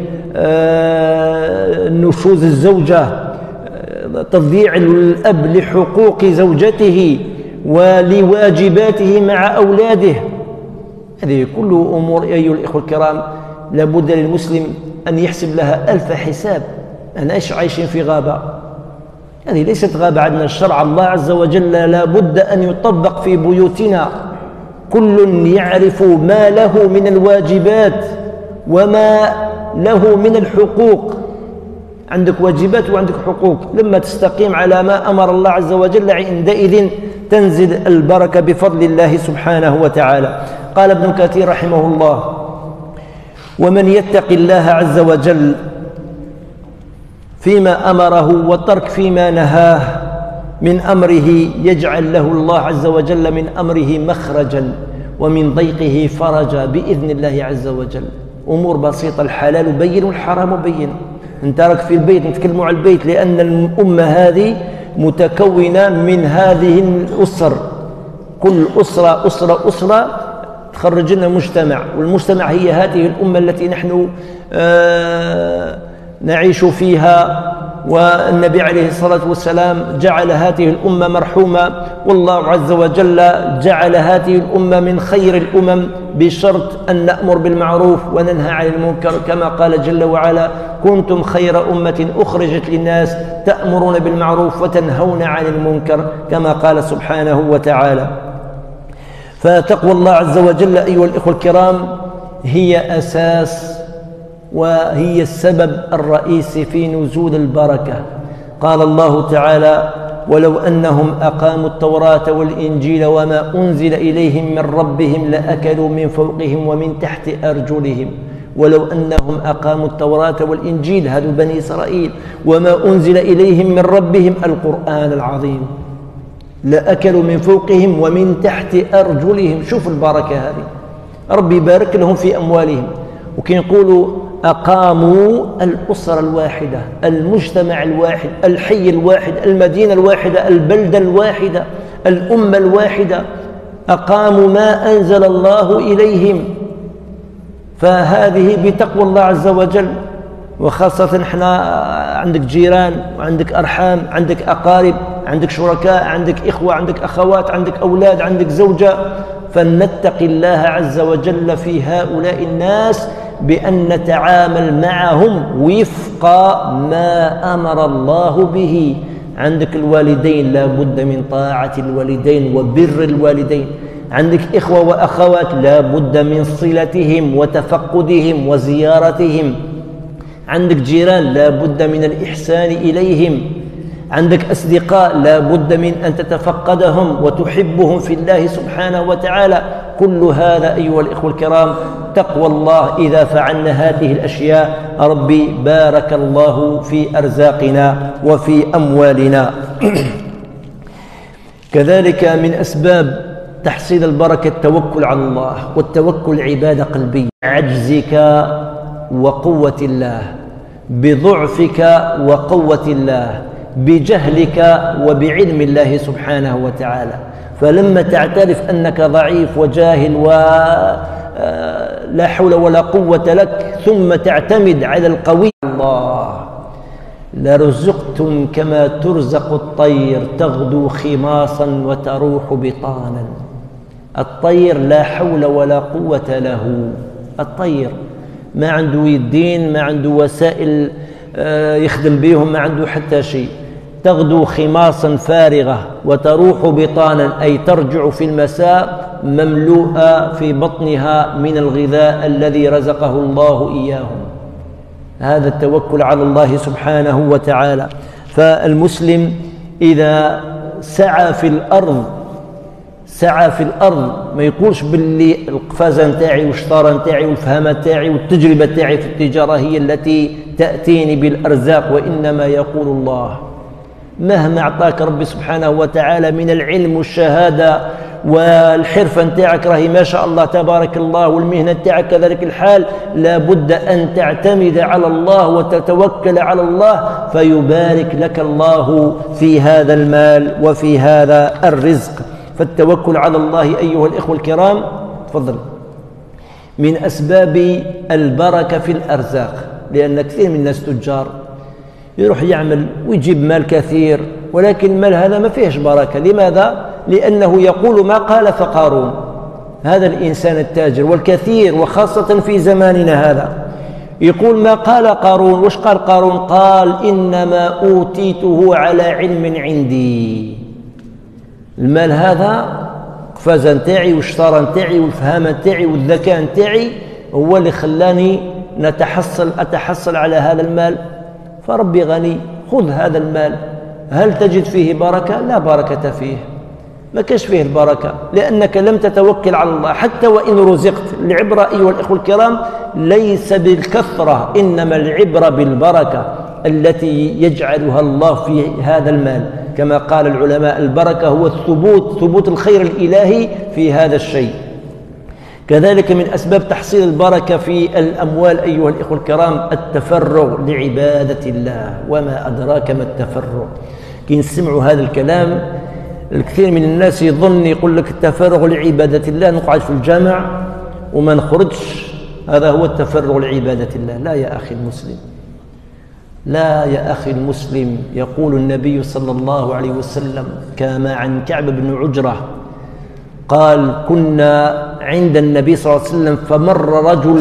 نشوز الزوجة، تضييع الأب لحقوق زوجته ولواجباته مع أولاده. هذه كل أمور أيها الإخوة الكرام لابد للمسلم أن يحسب لها ألف حساب. أنا عايشين في غابة، هذه ليست غابة، عندنا الشرع الله عز وجل لابد أن يطبق في بيوتنا. كل يعرف ما له من الواجبات وما له من الحقوق. عندك واجبات وعندك حقوق، لما تستقيم على ما أمر الله عز وجل عندئذ تنزل البركة بفضل الله سبحانه وتعالى. قال ابن كثير رحمه الله: ومن يتق الله عز وجل فيما أمره وترك فيما نهاه من أمره يجعل له الله عز وجل من أمره مخرجا ومن ضيقه فرجا بإذن الله عز وجل. أمور بسيطة، الحلال بين والحرام بين. انت راك في البيت، نتكلموا على البيت لأن الأمة هذه متكونة من هذه الأسر، كل أسرة تخرج لنا مجتمع، والمجتمع هي هذه الأمة التي نحن نعيش فيها. والنبي عليه الصلاة والسلام جعل هذه الأمة مرحومة، والله عز وجل جعل هذه الأمة من خير الأمم بشرط أن نأمر بالمعروف وننهى عن المنكر، كما قال جل وعلا: كنتم خير أمة أخرجت للناس تأمرون بالمعروف وتنهون عن المنكر، كما قال سبحانه وتعالى. فتقوى الله عز وجل أيها الإخوة الكرام هي أساس وهي السبب الرئيسي في نزول البركة. قال الله تعالى: ولو أنهم أقاموا التوراة والإنجيل وما أنزل إليهم من ربهم لأكلوا من فوقهم ومن تحت أرجلهم. ولو أنهم أقاموا التوراة والإنجيل، هذا بني إسرائيل، وما أنزل إليهم من ربهم القرآن العظيم، لأكلوا من فوقهم ومن تحت أرجلهم. شوف البركة هذه، ربي بارك لهم في أموالهم. وكي يقولوا أقاموا الأسرة الواحدة، المجتمع الواحد، الحي الواحد، المدينة الواحدة، البلدة الواحدة، الأمة الواحدة، أقاموا ما أنزل الله إليهم. فهذه بتقوى الله عز وجل. وخاصة احنا عندك جيران وعندك أرحام، عندك أقارب، عندك شركاء، عندك إخوة، عندك أخوات، عندك أولاد، عندك زوجة. فلنتق الله عز وجل في هؤلاء الناس بأن نتعامل معهم وفق ما أمر الله به. عندك الوالدين لا بد من طاعة الوالدين وبر الوالدين، عندك إخوة وأخوات لا بد من صلتهم وتفقدهم وزيارتهم، عندك جيران لا بد من الإحسان إليهم، عندك أصدقاء لا بد من أن تتفقدهم وتحبهم في الله سبحانه وتعالى. كل هذا أيها الإخوة الكرام تقوى الله. إذا فعلنا هذه الأشياء ربي بارك الله في أرزاقنا وفي أموالنا. كذلك من أسباب تحصيل البركة التوكل على الله، والتوكل عبادة قلبية. عجزك وقوة الله، بضعفك وقوة الله، بجهلك وبعلم الله سبحانه وتعالى. فلما تعترف أنك ضعيف وجاهل ولا حول ولا قوة لك ثم تعتمد على القوي الله لرزقتم كما ترزق الطير تغدو خماصا وتروح بطانا. الطير لا حول ولا قوة له، الطير ما عنده يدين، ما عنده وسائل يخدم بهم، ما عنده حتى شيء. تغدو خماصا فارغة وتروح بطانا، أي ترجع في المساء مملوءة في بطنها من الغذاء الذي رزقه الله إياهم. هذا التوكل على الله سبحانه وتعالى. فالمسلم إذا سعى في الأرض ما يقولش باللي القفازة نتاعي والشطارة نتاعي والفهامة نتاعي والتجربة نتاعي في التجارة هي التي تأتيني بالأرزاق، وإنما يقول الله مهما أعطاك ربي سبحانه وتعالى من العلم والشهادة والحرفة نتاعك راهي ما شاء الله تبارك الله، والمهنة نتاعك كذلك الحال، لابد أن تعتمد على الله وتتوكل على الله فيبارك لك الله في هذا المال وفي هذا الرزق. فالتوكل على الله أيها الإخوة الكرام تفضل من أسباب البركة في الأرزاق، لأن كثير من الناس تجار يروح يعمل ويجيب مال كثير، ولكن المال هذا ما فيهش بركة. لماذا؟ لأنه يقول ما قال فقارون، هذا الإنسان التاجر والكثير وخاصة في زماننا هذا يقول ما قال قارون. وش قال قارون؟ قال إنما أوتيته على علم عندي. المال هذا قفازة نتاعي والشطارة نتاعي والفهامة نتاعي والذكاء نتاعي هو اللي خلاني أتحصل على هذا المال، فربي غني، خذ هذا المال. هل تجد فيه بركة؟ لا بركة فيه، ما كاش فيه البركة، لأنك لم تتوكل على الله حتى وإن رزقت. العبرة أيها الإخوة الكرام ليس بالكثرة، إنما العبرة بالبركة التي يجعلها الله في هذا المال. كما قال العلماء البركة هو ثبوت الخير الإلهي في هذا الشيء. كذلك من أسباب تحصيل البركة في الأموال أيها الإخوة الكرام التفرغ لعبادة الله. وما أدراك ما التفرغ؟ كي نسمعوا هذا الكلام الكثير من الناس يظن يقول لك التفرغ لعبادة الله نقعد في الجامع وما نخرجش، هذا هو التفرغ لعبادة الله. لا يا أخي المسلم، لا يا أخي المسلم. يقول النبي صلى الله عليه وسلم كما عن كعب بن عجرة قال كنا عند النبي صلى الله عليه وسلم فمر رجل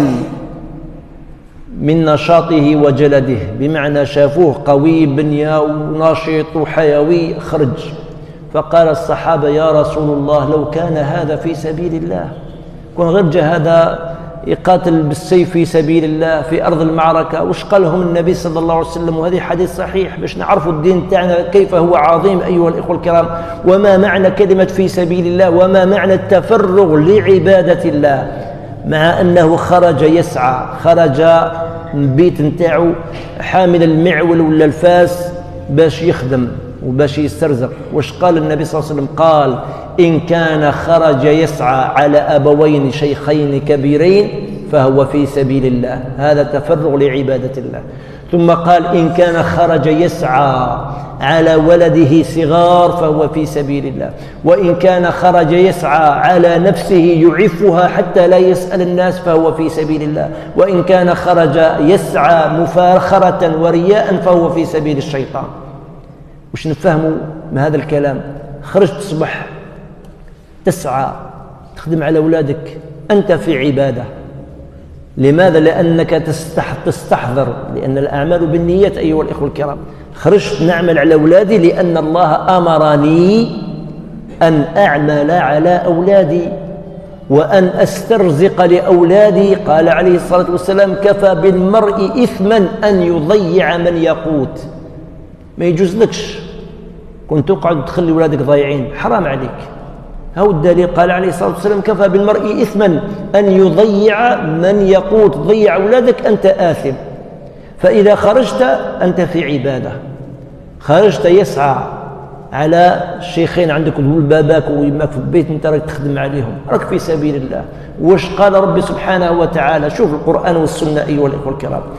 من نشاطه وجلده، بمعنى شافوه قوي بنية وناشط وحيوي، خرج فقال الصحابة يا رسول الله لو كان هذا في سبيل الله، كون غير جا هذا يقاتل بالسيف في سبيل الله في أرض المعركة، وش قالهم النبي صلى الله عليه وسلم؟ وهذه حديث صحيح باش نعرفوا الدين تاعنا كيف هو عظيم أيها الإخوة الكرام، وما معنى كلمة في سبيل الله، وما معنى التفرغ لعبادة الله. مع أنه خرج يسعى، خرج من بيت نتاعو حامل المعول ولا الفاس باش يخدم وباش يسترزق. وش قال النبي صلى الله عليه وسلم؟ قال إن كان خرج يسعى على أبوين شيخين كبيرين فهو في سبيل الله، هذا تفرغ لعبادة الله. ثم قال إن كان خرج يسعى على ولده صغار فهو في سبيل الله، وإن كان خرج يسعى على نفسه يعفها حتى لا يسأل الناس فهو في سبيل الله، وإن كان خرج يسعى مفاخرة ورياء فهو في سبيل الشيطان. وش نفهموا من هذا الكلام؟ خرجت الصبح تسعى تخدم على أولادك، أنت في عبادة. لماذا؟ لأنك تستحضر، لأن الأعمال بالنيات أيها الإخوة الكرام. خرجت نعمل على أولادي لأن الله أمرني أن أعمل على أولادي وأن أسترزق لأولادي. قال عليه الصلاة والسلام كفى بالمرء إثما أن يضيع من يقوت. ما يجوز لكش كنت تقعد تخلي أولادك ضايعين، حرام عليك. هو الدليل، قال عليه الصلاة والسلام كفى بالمرء إثما أن يضيع من يقوت. ضيع أولادك أنت آثم. فإذا خرجت أنت في عبادة، خرجت يسعى على الشيخين عندك ذول باباك ويماك في البيت انت راك تخدم عليهم، راك في سبيل الله. وش قال ربي سبحانه وتعالى؟ شوف القرآن والسنة أيها الإخوة الكرام.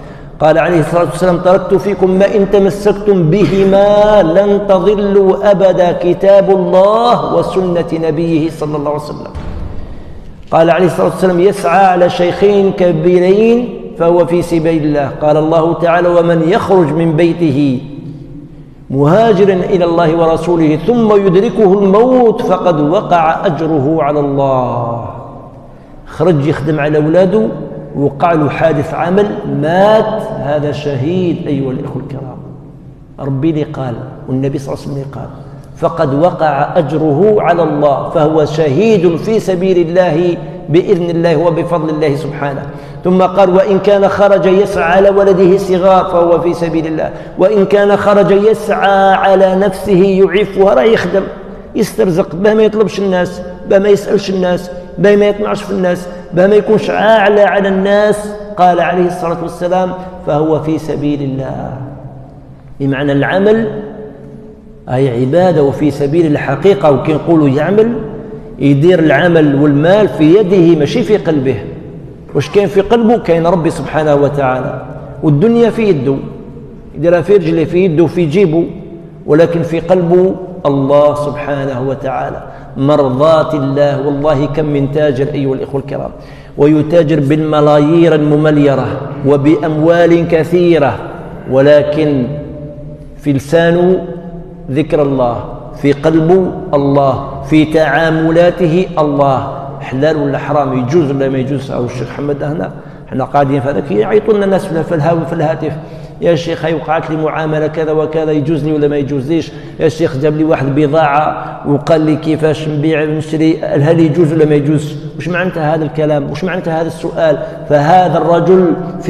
قال عليه الصلاة والسلام تركت فيكم ما إن تمسكتم بهما لن تضلوا أبدا، كتاب الله وسنة نبيه صلى الله عليه وسلم. قال عليه الصلاة والسلام يسعى على شيخين كبيرين فهو في سبيل الله. قال الله تعالى ومن يخرج من بيته مهاجرا إلى الله ورسوله ثم يدركه الموت فقد وقع أجره على الله. خرج يخدم على أولاده وقع له حادث عمل مات، هذا شهيد أيها الإخوة الكرام. ربي اللي قال والنبي صلى الله عليه وسلم قال فقد وقع أجره على الله، فهو شهيد في سبيل الله بإذن الله وبفضل الله سبحانه. ثم قال وإن كان خرج يسعى على ولده صغار فهو في سبيل الله، وإن كان خرج يسعى على نفسه يعفها، راه يخدم يسترزق باه ما يطلبش الناس، باه ما يسألش الناس، باه ما يطمعش في الناس، باه ما يكونش عاعلى على الناس. قال عليه الصلاة والسلام فهو في سبيل الله، بمعنى العمل أي عبادة وفي سبيل الحقيقة. وكي نقولوا يعمل يدير العمل والمال في يده ماشي في قلبه. واش كاين في قلبه؟ كاين ربي سبحانه وتعالى، والدنيا في يده يديرها في رجله في يده في جيبه، ولكن في قلبه الله سبحانه وتعالى، مرضاة الله. والله كم من تاجر أيها الإخوة الكرام ويتاجر بالملايير الممليرة وبأموال كثيرة، ولكن في لسانه ذكر الله، في قلبه الله، في تعاملاته الله. حلال ولا حرام، يجوز ولا ما يجوز. أو الشيخ محمد هنا احنا قاعدين في هذاك يعيطوا لنا الناس في الهاتف يا شيخ هاي وقعت لي معامله كذا وكذا، يجوز لي ولا ما يجوزليش؟ يا شيخ جاب لي واحد بضاعه وقال لي كيفاش نبيع نشري، هل يجوز ولا ما يجوز؟ وش معنى هذا الكلام؟ وش معنى هذا السؤال؟ فهذا الرجل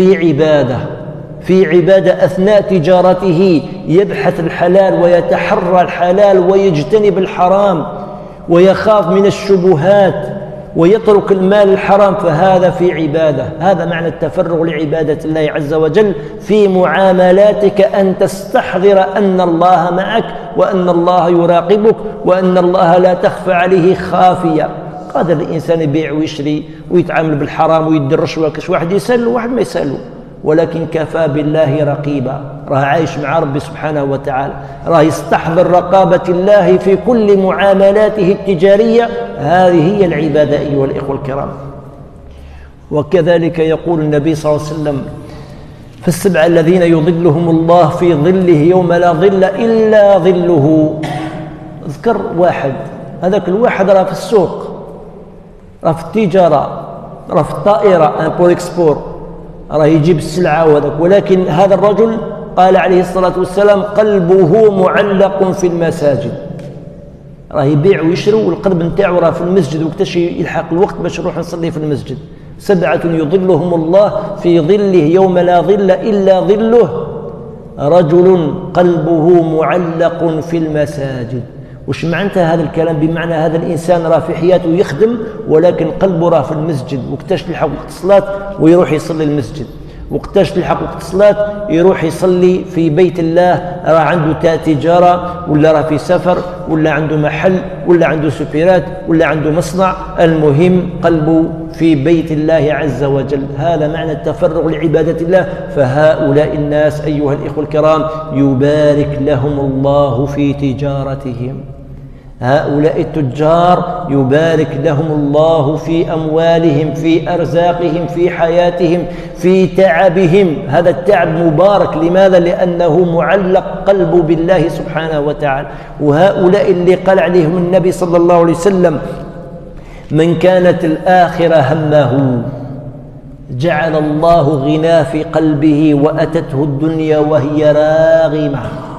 في عبادة أثناء تجارته يبحث الحلال ويتحرى الحلال ويجتنب الحرام ويخاف من الشبهات ويترك المال الحرام، فهذا في عبادة. هذا معنى التفرغ لعبادة الله عز وجل في معاملاتك، أن تستحضر أن الله معك وأن الله يراقبك وأن الله لا تخفى عليه خافية. قادر الإنسان يبيع ويشري ويتعامل بالحرام ويدي الرشوة، كاش واحد يسأل وواحد ما يسأله، ولكن كفى بالله رقيبا، راه عايش مع ربي سبحانه وتعالى، راه يستحضر رقابة الله في كل معاملاته التجارية. هذه هي العبادة أيها الإخوة الكرام. وكذلك يقول النبي صلى الله عليه وسلم فالسبعة الذين يظلهم الله في ظله يوم لا ظل إلا ظله. اذكر واحد، هذاك الواحد راه في السوق، راه في التجارة، راه في الطائرة امبور اكسبور، راه يجيب السلعة وهذاك، ولكن هذا الرجل قال عليه الصلاة والسلام قلبه معلق في المساجد، راه يبيع ويشري والقلب نتاعو راه في المسجد، وقتاش يلحق الوقت باش نروح نصلي في المسجد. سبعة يظلهم الله في ظله يوم لا ظل إلا ظله، رجل قلبه معلق في المساجد. وش معنى هذا الكلام؟ بمعنى هذا الإنسان راه في حياته يخدم ولكن قلبه راه في المسجد، وقتاش تلحق وقت الصلاة ويروح يصلي المسجد، وقتاش تلحق وقت الصلاة يروح يصلي في بيت الله، راه عنده تجارة ولا راه في سفر ولا عنده محل ولا عنده سوبيرات ولا عنده مصنع، المهم قلبه في بيت الله عز وجل. هذا معنى التفرغ لعبادة الله. فهؤلاء الناس أيها الإخوة الكرام يبارك لهم الله في تجارتهم، هؤلاء التجار يبارك لهم الله في أموالهم، في أرزاقهم، في حياتهم، في تعبهم. هذا التعب مبارك، لماذا؟ لأنه معلق قلبه بالله سبحانه وتعالى. وهؤلاء اللي قال عليهم النبي صلى الله عليه وسلم من كانت الآخرة همه جعل الله غناه في قلبه وأتته الدنيا وهي راغمة.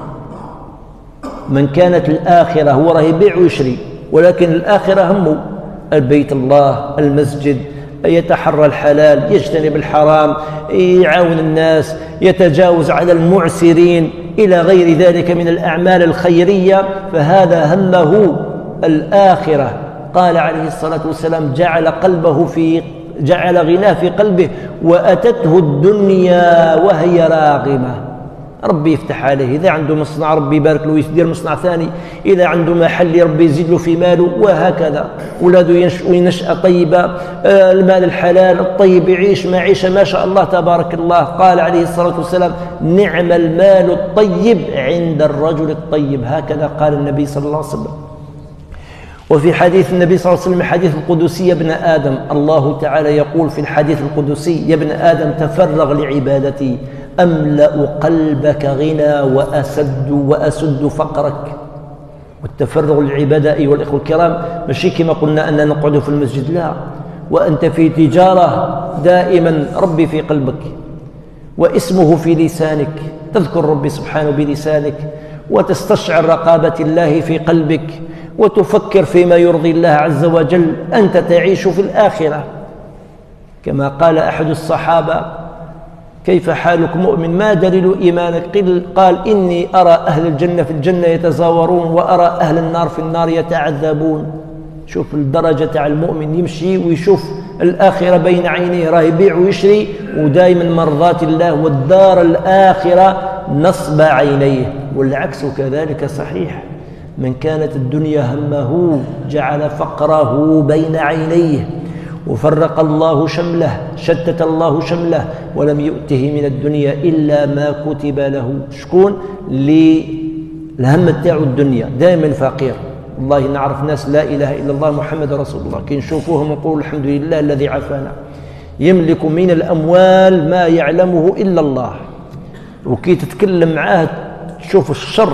من كانت الآخرة، هو راه يبيع ويشري ولكن الآخرة همه البيت الله، المسجد، يتحرى الحلال، يجتنب الحرام، يعاون الناس، يتجاوز على المعسرين إلى غير ذلك من الأعمال الخيرية، فهذا همه الآخرة. قال عليه الصلاة والسلام جعل غناه في قلبه وأتته الدنيا وهي راغمة. ربي يفتح عليه، إذا عنده مصنع ربي يبارك له ويدير مصنع ثاني، إذا عنده محل ربي يزيد له في ماله، وهكذا. ولاده ينشأوا نشأة طيبة، المال الحلال الطيب، يعيش معيشة ما شاء الله تبارك الله. قال عليه الصلاة والسلام: نعم المال الطيب عند الرجل الطيب، هكذا قال النبي صلى الله عليه وسلم. وفي حديث النبي صلى الله عليه وسلم، حديث القدسي: يا ابن آدم، الله تعالى يقول في الحديث القدسي: يا ابن آدم تفرغ لعبادتي أملأ قلبك غنى وأسد فقرك. والتفرغ للعبادة أيها الإخوة الكرام ماشي كما قلنا أننا نقعد في المسجد، لا، وأنت في تجارة دائما ربي في قلبك واسمه في لسانك، تذكر ربي سبحانه بلسانك، وتستشعر رقابة الله في قلبك، وتفكر فيما يرضي الله عز وجل. أنت تعيش في الآخرة، كما قال أحد الصحابة: كيف حالك مؤمن؟ ما دليل إيمانك؟ قال: إني أرى أهل الجنة في الجنة يتزاورون، وأرى أهل النار في النار يتعذبون. شوف الدرجة تاع المؤمن، يمشي ويشوف الآخرة بين عينيه، راه يبيع ويشري، ودائما مرضات الله والدار الآخرة نصب عينيه. والعكس كذلك صحيح، من كانت الدنيا همه جعل فقره بين عينيه، وفرق الله شمله، شتت الله شمله، ولم يؤته من الدنيا إلا ما كتب له. شكون اللي الهم تاعو الدنيا دائما فقير؟ والله نعرف ناس لا إله إلا الله محمد رسول الله، كي نشوفوهم نقول الحمد لله الذي عافانا. يملك من الأموال ما يعلمه إلا الله، وكي تتكلم معاه تشوف الشر،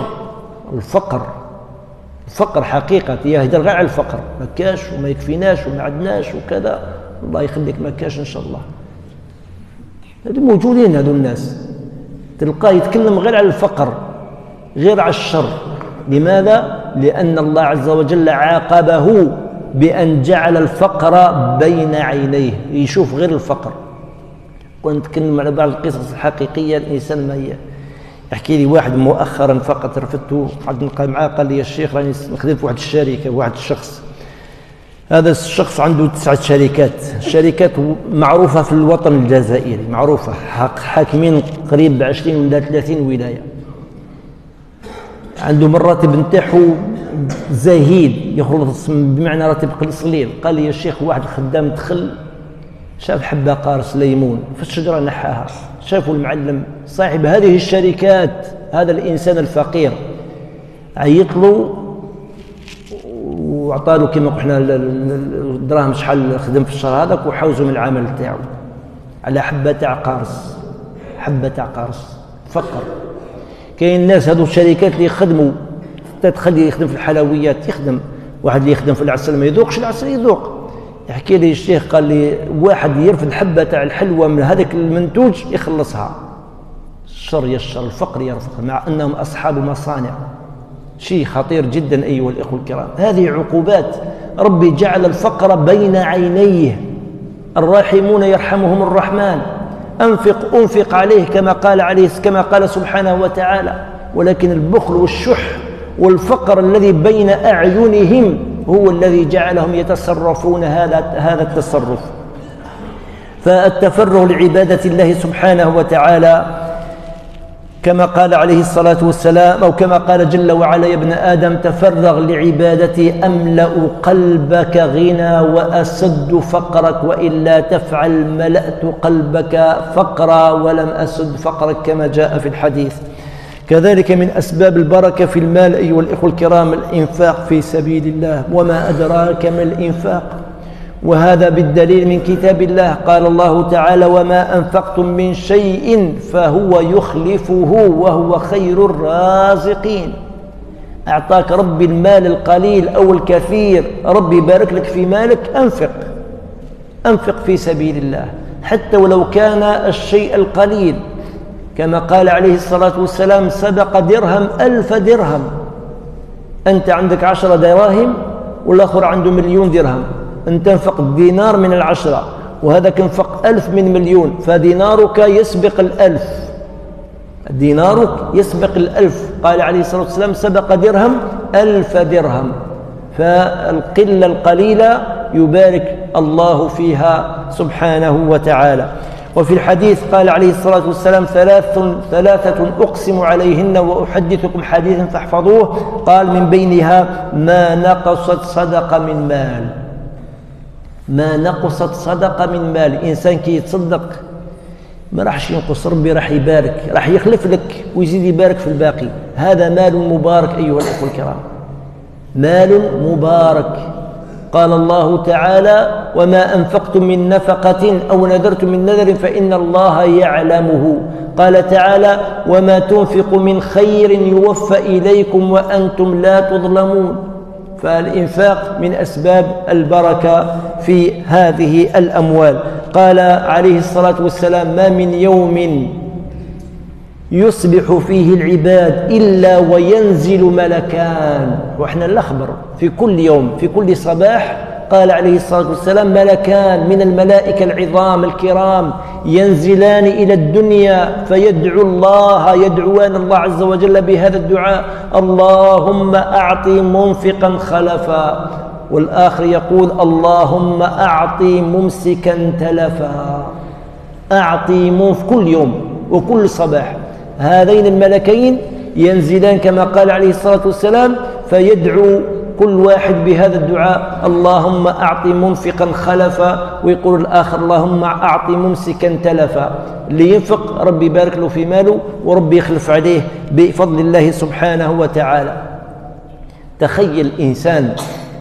الفقر حقيقة يهدر غير على الفقر، ما كاش وما يكفيناش وما عدناش وكذا. الله يخليك ما كاش إن شاء الله. هذو موجودين، هذو الناس تلقاه يتكلم غير على الفقر، غير على الشر. لماذا؟ لأن الله عز وجل عاقبه بأن جعل الفقر بين عينيه، يشوف غير الفقر. كنت نتكلم على بعض القصص الحقيقية. الإنسان ما يحكي لي واحد مؤخرا فقط رفدته، قعدت نلقى معاه، قال لي: يا الشيخ راني نخدم في واحد الشركة، واحد الشخص، هذا الشخص عنده 9 شركات معروفة في الوطن الجزائري، معروفة، حاكمين قريب 20 ولا 30 ولاية. عنده مراتب نتاعو زهيد، يخلص بمعنى راتب قليل. قال لي: يا شيخ واحد خدام دخل شاف حبة قارص ليمون في الشجرة نحاها، شافوا المعلم صاحب هذه الشركات، هذا الإنسان الفقير، عيط له وعطاله كما قلنا الدراهم شحال خدم في الشهر هذاك، وحوزوا من العمل تاعو على حبة تاع قارص. فقر. كاين الناس هذو الشركات اللي يخدموا، تخليه يخدم في الحلويات، يخدم واحد اللي يخدم في العسل ما يذوقش العسل، يذوق. يحكي لي الشيخ، قال لي: واحد يرفد حبة تاع الحلوى من هذاك المنتوج يخلصها. الشر يشر، الفقر يرفق، مع أنهم أصحاب مصانع. شيء خطير جدا أيها الإخوة الكرام. هذه عقوبات ربي، جعل الفقر بين عينيه. الراحمون يرحمهم الرحمن. أنفق عليه كما قال سبحانه وتعالى. ولكن البخل والشح والفقر الذي بين أعينهم هو الذي جعلهم يتصرفون هذا التصرف. فالتفرغ لعبادة الله سبحانه وتعالى كما قال عليه الصلاة والسلام، أو كما قال جل وعلا: يا ابن آدم تفرغ لعبادتي أملأ قلبك غنى وأسد فقرك، وإلا تفعل ملأت قلبك فقرا ولم أسد فقرك، كما جاء في الحديث. كذلك من أسباب البركة في المال أيها الإخوة الكرام الإنفاق في سبيل الله. وما أدراك ما الإنفاق؟ وهذا بالدليل من كتاب الله. قال الله تعالى: وما أنفقتم من شيء فهو يخلفه وهو خير الرازقين. أعطاك ربي المال القليل أو الكثير، ربي يبارك لك في مالك، أنفق في سبيل الله، حتى ولو كان الشيء القليل. كما قال عليه الصلاة والسلام: سبق درهم 1000 درهم. أنت عندك 10 دراهم والآخر عنده 1,000,000 درهم، أنت انفق دينار من 10، وهذاك انفق 1000 من 1,000,000، فدينارك يسبق 1000. دينارك يسبق 1000. قال عليه الصلاة والسلام: سبق درهم 1000 درهم. فالقلة القليلة يبارك الله فيها سبحانه وتعالى. وفي الحديث قال عليه الصلاة والسلام ثلاثة أقسم عليهن وأحدثكم حديثا فاحفظوه، قال من بينها ما نقصت صدقة من مال. ما نقصت صدقة من مال. إنسان كي يتصدق ما راحش ينقص، ربي راح يبارك، راح يخلف لك ويزيد يبارك في الباقي. هذا مال مبارك أيها الأخوة الكرام، مال مبارك. قال الله تعالى وما أنفقتم من نفقة أو نذرتم من نذر فإن الله يعلمه. قال تعالى وما تنفق من خير يوفى إليكم وأنتم لا تظلمون. فالإنفاق من أسباب البركة في هذه الأموال. قال عليه الصلاة والسلام ما من يوم يصبح فيه العباد إلا وينزل ملكان. وإحنا الأخبر في كل يوم في كل صباح قال عليه الصلاة والسلام ملكان من الملائكة العظام الكرام ينزلان إلى الدنيا يدعوان الله عز وجل بهذا الدعاء اللهم أعطي منفقا خلفا، والآخر يقول اللهم أعطي ممسكا تلفا. أعطي منفق كل يوم وكل صباح. هذين الملكين ينزلان كما قال عليه الصلاة والسلام فيدعو كل واحد بهذا الدعاء اللهم أعطي منفقا خلفا، ويقول الآخر اللهم أعطي ممسكا تلفا. اللي ينفق ربي يبارك له في ماله وربي يخلف عليه بفضل الله سبحانه وتعالى. تخيل إنسان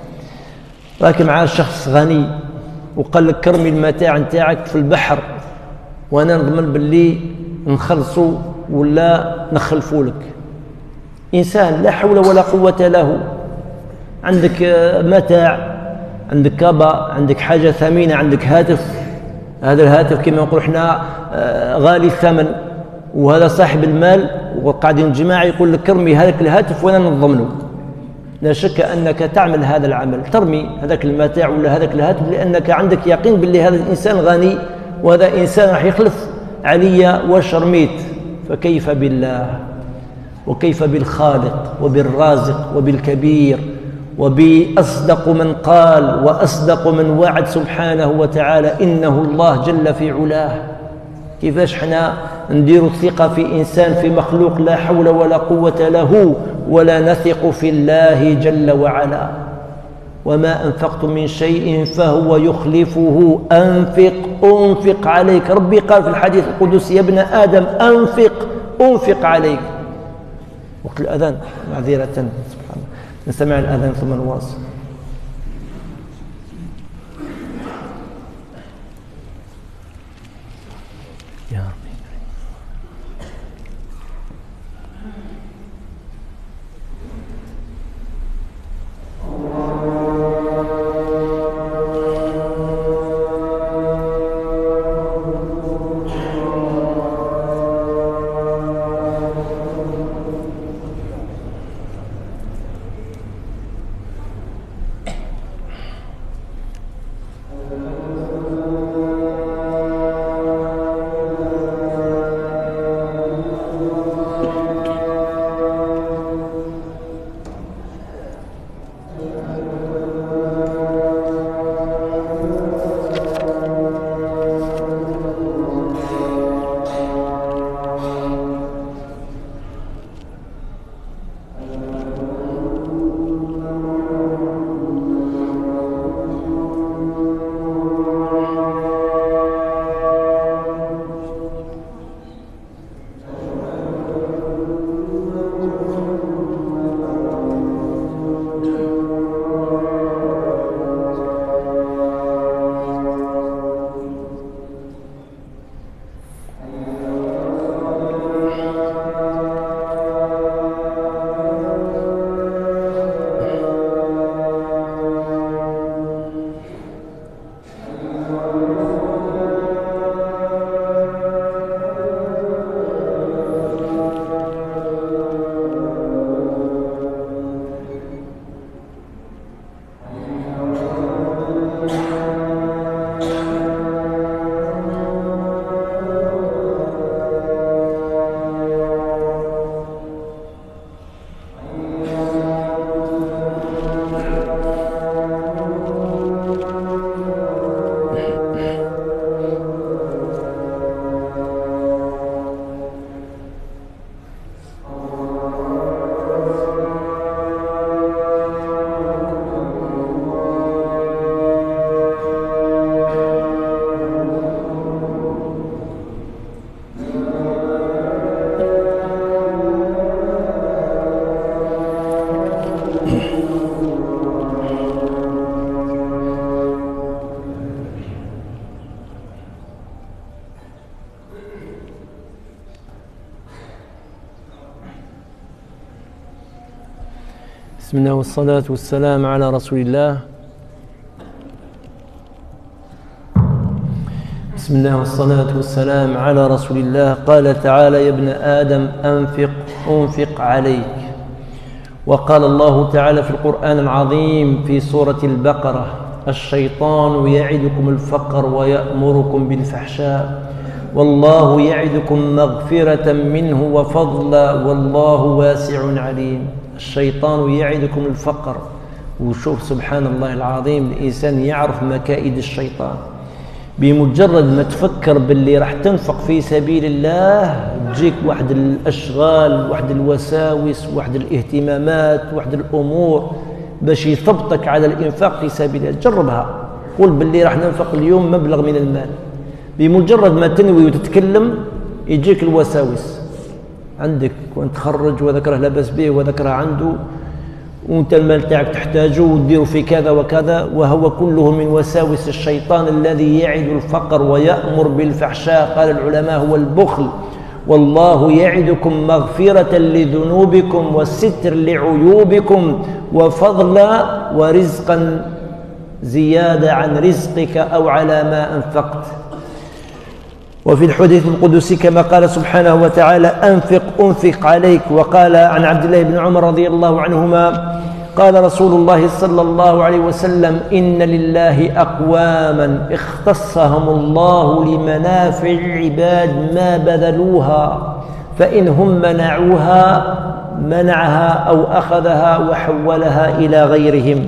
راك مع شخص غني وقال لك كرمي المتاع نتاعك في البحر وأنا نضمن باللي نخلصوا ولا نخلفوا لك. إنسان لا حول ولا قوة له، عندك متاع، عندك كابا، عندك حاجة ثمينة، عندك هاتف، هذا الهاتف كما نقول احنا غالي الثمن، وهذا صاحب المال وقاعدين الجماعة يقول لك كرمي هذاك الهاتف وأنا نضمنه. لا شك أنك تعمل هذا العمل، ترمي هذاك المتاع ولا هذاك الهاتف لأنك عندك يقين باللي هذا الإنسان غني وهذا إنسان راح يخلف علي وشرميت. فكيف بالله وكيف بالخالق وبالرازق وبالكبير وبأصدق من قال وأصدق من وعد سبحانه وتعالى إنه الله جل في علاه. كيفاش حنا ندير الثقة في إنسان في مخلوق لا حول ولا قوة له ولا نثق في الله جل وعلا. وما أنفقتم من شيء فهو يخلفه أنفق عليك. ربي قال في الحديث القدسي يا ابن آدم أنفق عليك. وقت الأذان معذرة سبحان الله نسمع الأذان ثم نواصل. يا ربي بسم الله والصلاة والسلام على رسول الله. بسم الله والصلاة والسلام على رسول الله. قال تعالى: يا ابن آدم أنفق عليك. وقال الله تعالى في القرآن العظيم في سورة البقرة: الشيطان يعدكم الفقر ويأمركم بالفحشاء والله يعدكم مغفرة منه وفضلا والله واسع عليم. الشيطان يعدكم الفقر. وشوف سبحان الله العظيم، الإنسان يعرف مكائد الشيطان. بمجرد ما تفكر باللي راح تنفق في سبيل الله تجيك واحد الأشغال، واحد الوساوس، واحد الاهتمامات، واحد الأمور باش يثبطك على الإنفاق في سبيل الله. جربها، قول باللي راح ننفق اليوم مبلغ من المال. بمجرد ما تنوي وتتكلم يجيك الوساوس عندك، وانت تخرج وذكره لا بأس به وذكره عنده، وانت المال تاعك تحتاجه وتديره في كذا وكذا، وهو كله من وساوس الشيطان الذي يعد الفقر ويأمر بالفحشاء. قال العلماء: هو البخل. والله يعدكم مغفرة لذنوبكم والستر لعيوبكم وفضلا ورزقا زيادة عن رزقك أو على ما أنفقت. وفي الحديث القدسي كما قال سبحانه وتعالى: أنفق عليك. وقال عن عبد الله بن عمر رضي الله عنهما قال رسول الله صلى الله عليه وسلم: إن لله أقواما اختصهم الله لمنافع العباد ما بذلوها، فإن هم منعها أو أخذها وحولها إلى غيرهم.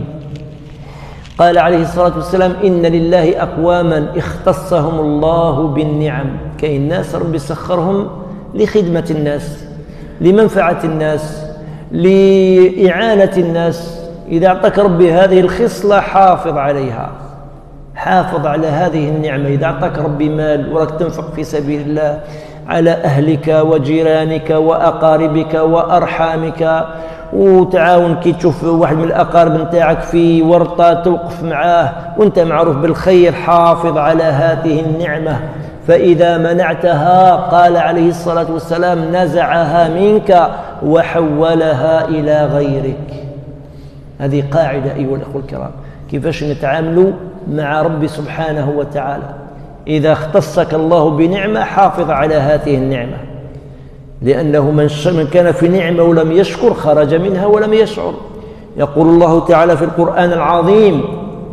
قال عليه الصلاة والسلام: إن لله أقواما اختصهم الله بالنعم. كاين ناس ربي سخرهم لخدمة الناس، لمنفعة الناس، لإعانة الناس. إذا أعطاك ربي هذه الخصلة حافظ عليها، حافظ على هذه النعمة. إذا أعطاك ربي مال وراك تنفق في سبيل الله على أهلك وجيرانك وأقاربك وأرحامك، وتعاون كي تشوف واحد من الأقارب نتاعك في ورطة توقف معاه وانت معروف بالخير، حافظ على هذه النعمة. فإذا منعتها قال عليه الصلاة والسلام: نزعها منك وحولها إلى غيرك. هذه قاعدة أيها الأخوة الكرام، كيفاش نتعاملوا مع ربي سبحانه وتعالى. إذا اختصك الله بنعمة حافظ على هذه النعمة، لأنه من كان في نعمة ولم يشكر خرج منها ولم يشعر. يقول الله تعالى في القرآن العظيم: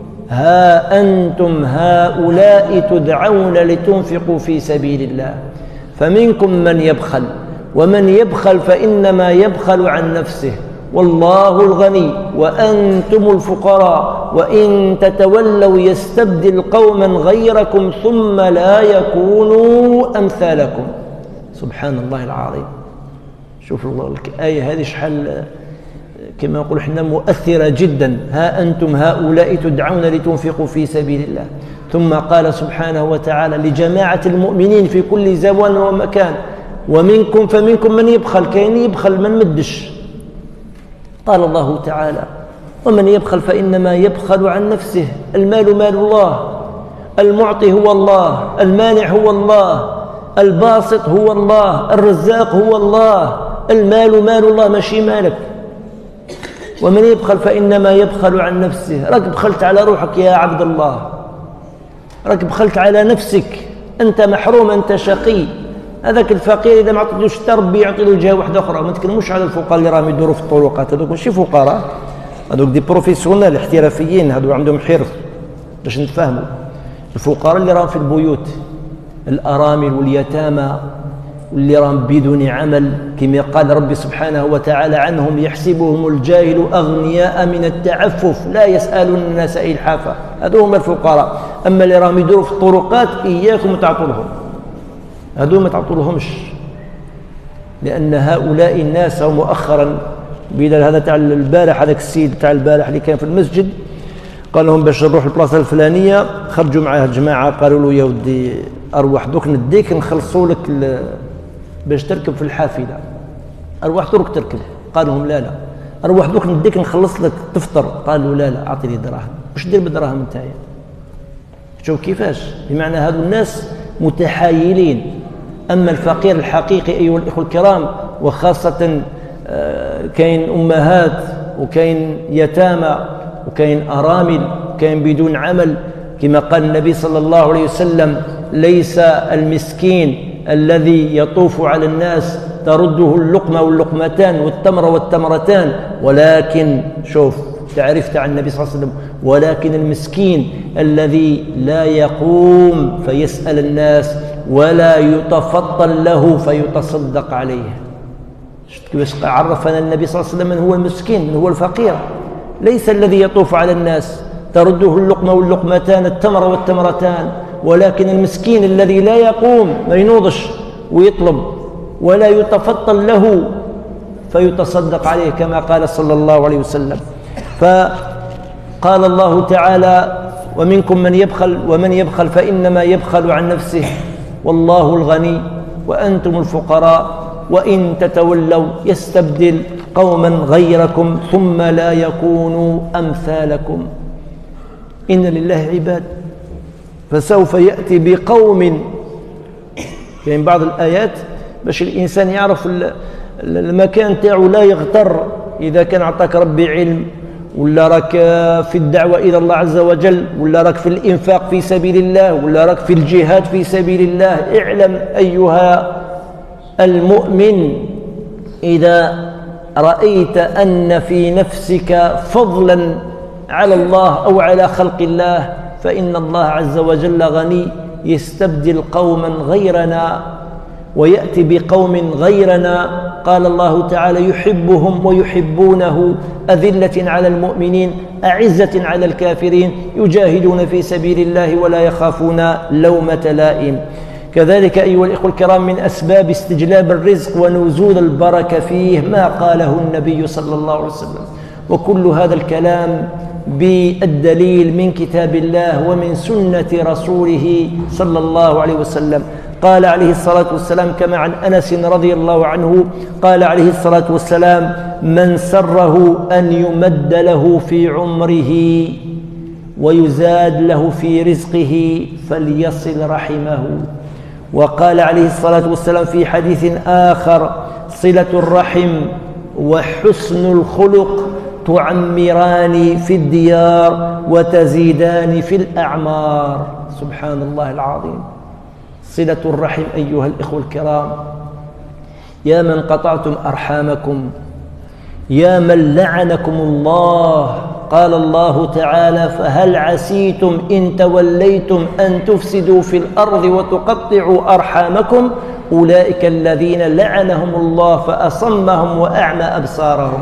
ها أنتم هؤلاء تدعون لتنفقوا في سبيل الله فمنكم من يبخل ومن يبخل فإنما يبخل عن نفسه والله الغني وأنتم الفقراء وإن تتولوا يستبدل قوما غيركم ثم لا يكونوا أمثالكم. سبحان الله العظيم. شوف الله الآية هذه شحال كما نقول احنا مؤثرة جدا. ها أنتم هؤلاء تدعون لتنفقوا في سبيل الله. ثم قال سبحانه وتعالى لجماعة المؤمنين في كل زمان ومكان: فمنكم من يبخل. كاين يبخل من مدش. قال الله تعالى: ومن يبخل فإنما يبخل عن نفسه. المال مال الله، المعطي هو الله، المانع هو الله، الباسط هو الله، الرزاق هو الله. المال مال الله ماشي مالك. ومن يبخل فإنما يبخل عن نفسه. راك بخلت على روحك يا عبد الله، راك بخلت على نفسك. أنت محروم، أنت شقي. هذاك الفقير إذا ما عطيتلوش حتى ربي يعطي له جهة واحدة أخرى. ما تكلموش على الفقراء اللي راهم يدوروا في الطرقات، هذوك ماشي فقراء، هذوك دي بروفيسيونال احترافيين، هذوك عندهم حرف باش نتفاهموا. الفقراء اللي راهم في البيوت، الأرامل واليتامى واللي راهم بدون عمل، كما قال ربي سبحانه وتعالى عنهم: يحسبهم الجاهل أغنياء من التعفف لا يسألون الناس إلحافا. هذو هم الفقراء. أما اللي راهم يدوروا في الطرقات إياكم تعطوا لهم، هذو ما تعطوا لهمش، لأن هؤلاء الناس مؤخرا بدل هذا تاع البارح، هذاك السيد تاع البارح اللي كان في المسجد قال لهم باش نروح البلاصة الفلانية، خرجوا معاه جماعة قالوا له: يا ودي أروح دوك نديك نخلصوا لك باش تركب في الحافلة، أروح ترك تركب. قال لهم: لا لا، أروح دوك نديك نخلص لك تفطر. قالوا: لا لا، أعطيني دراهم. واش دير بالدراهم نتايا؟ شوف كيفاش، بمعنى هذو الناس متحايلين. أما الفقير الحقيقي أيها الإخوة الكرام، وخاصة كاين أمهات وكاين يتامى وكاين أرامل وكاين بدون عمل، كما قال النبي صلى الله عليه وسلم: ليس المسكين الذي يطوف على الناس ترده اللقمة واللقمتان والتمر والتمرتان، ولكن شوف تعرفت عن النبي صلى الله عليه وسلم: ولكن المسكين الذي لا يقوم فيسأل الناس ولا يتفطن له فيتصدق عليه. شفت كيفاش عرفنا النبي صلى الله عليه وسلم من هو المسكين، من هو الفقير. ليس الذي يطوف على الناس ترده اللقمة واللقمتان التمر والتمرتان، ولكن المسكين الذي لا يقوم، ما ينوضش ويطلب ولا يتفطن له فيتصدق عليه، كما قال صلى الله عليه وسلم. فقال الله تعالى: ومنكم من يبخل ومن يبخل فإنما يبخل عن نفسه والله الغني وأنتم الفقراء وإن تتولوا يستبدل قوما غيركم ثم لا يكونوا أمثالكم. إن لله عباد فسوف يأتي بقوم. يعني بعض الآيات باش الإنسان يعرف المكان تاعو لا يغتر. إذا كان أعطاك ربي علم، ولا راك في الدعوة إلى الله عز وجل، ولا راك في الإنفاق في سبيل الله، ولا راك في الجهاد في سبيل الله، اعلم أيها المؤمن إذا رأيت أن في نفسك فضلا على الله أو على خلق الله فإن الله عز وجل غني، يستبدل قوما غيرنا ويأتي بقوم غيرنا. قال الله تعالى: يحبهم ويحبونه أذلة على المؤمنين أعزة على الكافرين يجاهدون في سبيل الله ولا يخافون لومة لائم. كذلك أيها الإخوة الكرام من أسباب استجلاب الرزق ونزول البركة فيه ما قاله النبي صلى الله عليه وسلم، وكل هذا الكلام بالدليل من كتاب الله ومن سنة رسوله صلى الله عليه وسلم. قال عليه الصلاة والسلام كما عن أنس رضي الله عنه قال عليه الصلاة والسلام: من سره أن يمد له في عمره ويزاد له في رزقه فليصل رحمه. وقال عليه الصلاة والسلام في حديث آخر: صلة الرحم وحسن الخلق تعمران في الديار وتزيدان في الأعمار. سبحان الله العظيم. صلة الرحم أيها الإخوة الكرام، يا من قطعتم أرحامكم، يا من لعنكم الله. قال الله تعالى: فهل عسيتم إن توليتم أن تفسدوا في الأرض وتقطعوا أرحامكم أولئك الذين لعنهم الله فأصمهم وأعمى أبصارهم.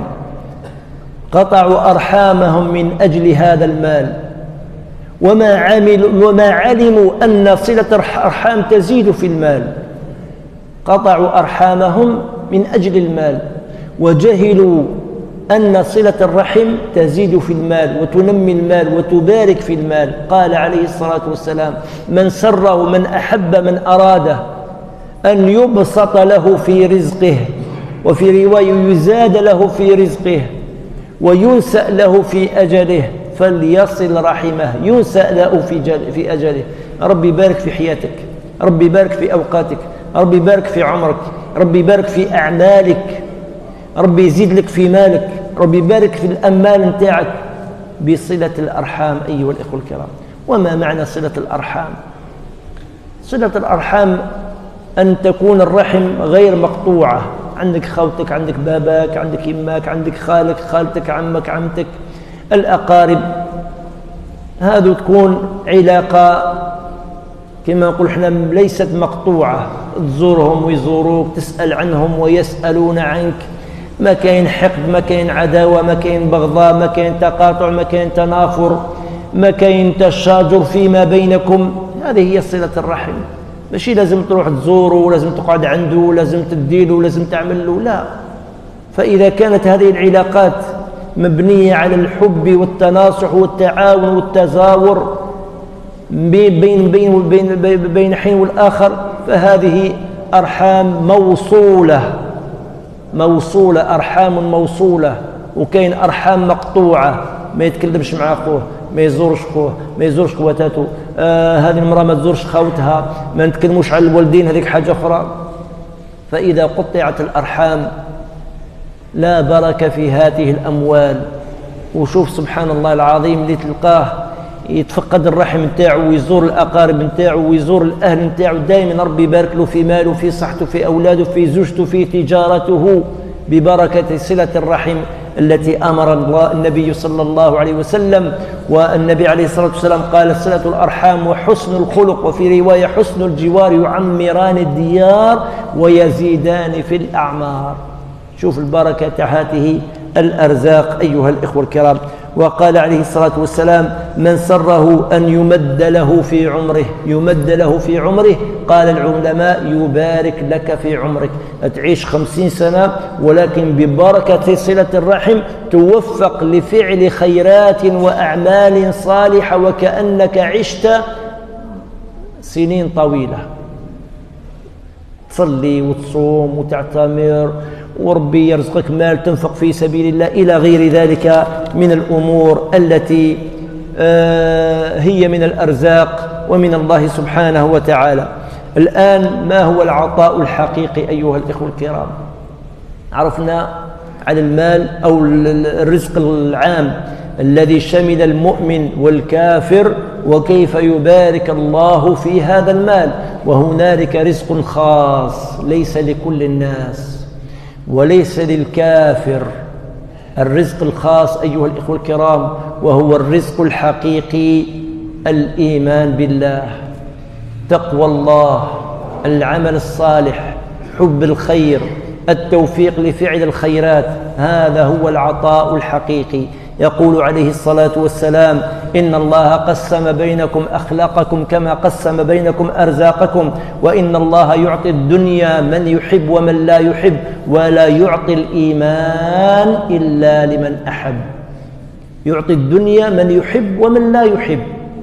قطعوا أرحامهم من أجل هذا المال، وما علموا أن صلة الأرحام تزيد في المال. قطعوا أرحامهم من أجل المال، وجهلوا أن صلة الرحم تزيد في المال وتنمي المال وتبارك في المال. قال عليه الصلاة والسلام: من سره من أحب من أراد أن يبسط له في رزقه، وفي رواية يزاد له في رزقه وينسأ له في أجله فليصل رحمه. ينسأ له في أجله. ربي يبارك في حياتك، ربي يبارك في أوقاتك، ربي يبارك في عمرك، ربي يبارك في أعمالك، ربي يزيد لك في مالك، ربي يبارك في الأمال نتاعك بصلة الأرحام أيها الإخوة الكرام. وما معنى صلة الأرحام؟ صلة الأرحام أن تكون الرحم غير مقطوعة. عندك خوتك، عندك باباك، عندك يماك، عندك خالك، خالتك، عمك، عمتك، الأقارب، هذا تكون علاقة كما نقول احنا ليست مقطوعة. تزورهم ويزوروك، تسأل عنهم ويسألون عنك، ما كاين حقد، ما كاين عداوة، ما كاين بغضاء، ما كاين تقاطع، ما كاين تنافر، ما كاين تشاجر فيما بينكم. هذه هي صلة الرحم. ماشي لازم تروح تزوره ولازم تقعد عنده ولازم تديله ولازم تعمل له، لا. فإذا كانت هذه العلاقات مبنية على الحب والتناصح والتعاون والتزاور بين حين والآخر فهذه أرحام موصولة، أرحام موصولة. وكاين أرحام مقطوعة، ما يتكلمش مع أخوه، ما يزورش أخوه، ما يزورش خواتاته، هذه المرأة ما تزورش خوتها، ما نتكلموش على الوالدين، هذيك حاجة أخرى. فإذا قطعت الأرحام لا بركة في هذه الأموال. وشوف سبحان الله العظيم اللي تلقاه يتفقد الرحم نتاعو ويزور الأقارب نتاعو ويزور الأهل نتاعو، دائما ربي يبارك له في ماله في صحته في أولاده في زوجته في تجارته ببركة صلة الرحم التي أمر الله النبي صلى الله عليه وسلم. والنبي عليه الصلاة والسلام قال: صلة الأرحام وحسن الخلق، وفي رواية حسن الجوار يعمران الديار ويزيدان في الأعمار. شوف البركة هذه الأرزاق أيها الإخوة الكرام. وقال عليه الصلاة والسلام: من سره أن يمد له في عمره، يمد له في عمره، قال العلماء: يبارك لك في عمرك، تعيش 50 سنة ولكن ببركة صلة الرحم توفق لفعل خيرات وأعمال صالحة وكأنك عشت سنين طويلة، تصلي وتصوم وتعتمر وربي يرزقك مال تنفق في سبيل الله إلى غير ذلك من الأمور التي هي من الأرزاق ومن الله سبحانه وتعالى. الآن ما هو العطاء الحقيقي أيها الإخوة الكرام؟ عرفنا على المال أو الرزق العام الذي شمل المؤمن والكافر وكيف يبارك الله في هذا المال. وهنالك رزق خاص ليس لكل الناس وليس للكافر، الرزق الخاص أيها الإخوة الكرام وهو الرزق الحقيقي: الإيمان بالله، تقوى الله، العمل الصالح، حب الخير، التوفيق لفعل الخيرات. هذا هو العطاء الحقيقي. يقول عليه الصلاة والسلام: إن الله قسم بينكم أخلاقكم كما قسم بينكم أرزاقكم، وإن الله يعطي الدنيا من يحب ومن لا يحب، ولا يعطي الإيمان إلا لمن أحب. يعطي الدنيا من يحب ومن لا يحب،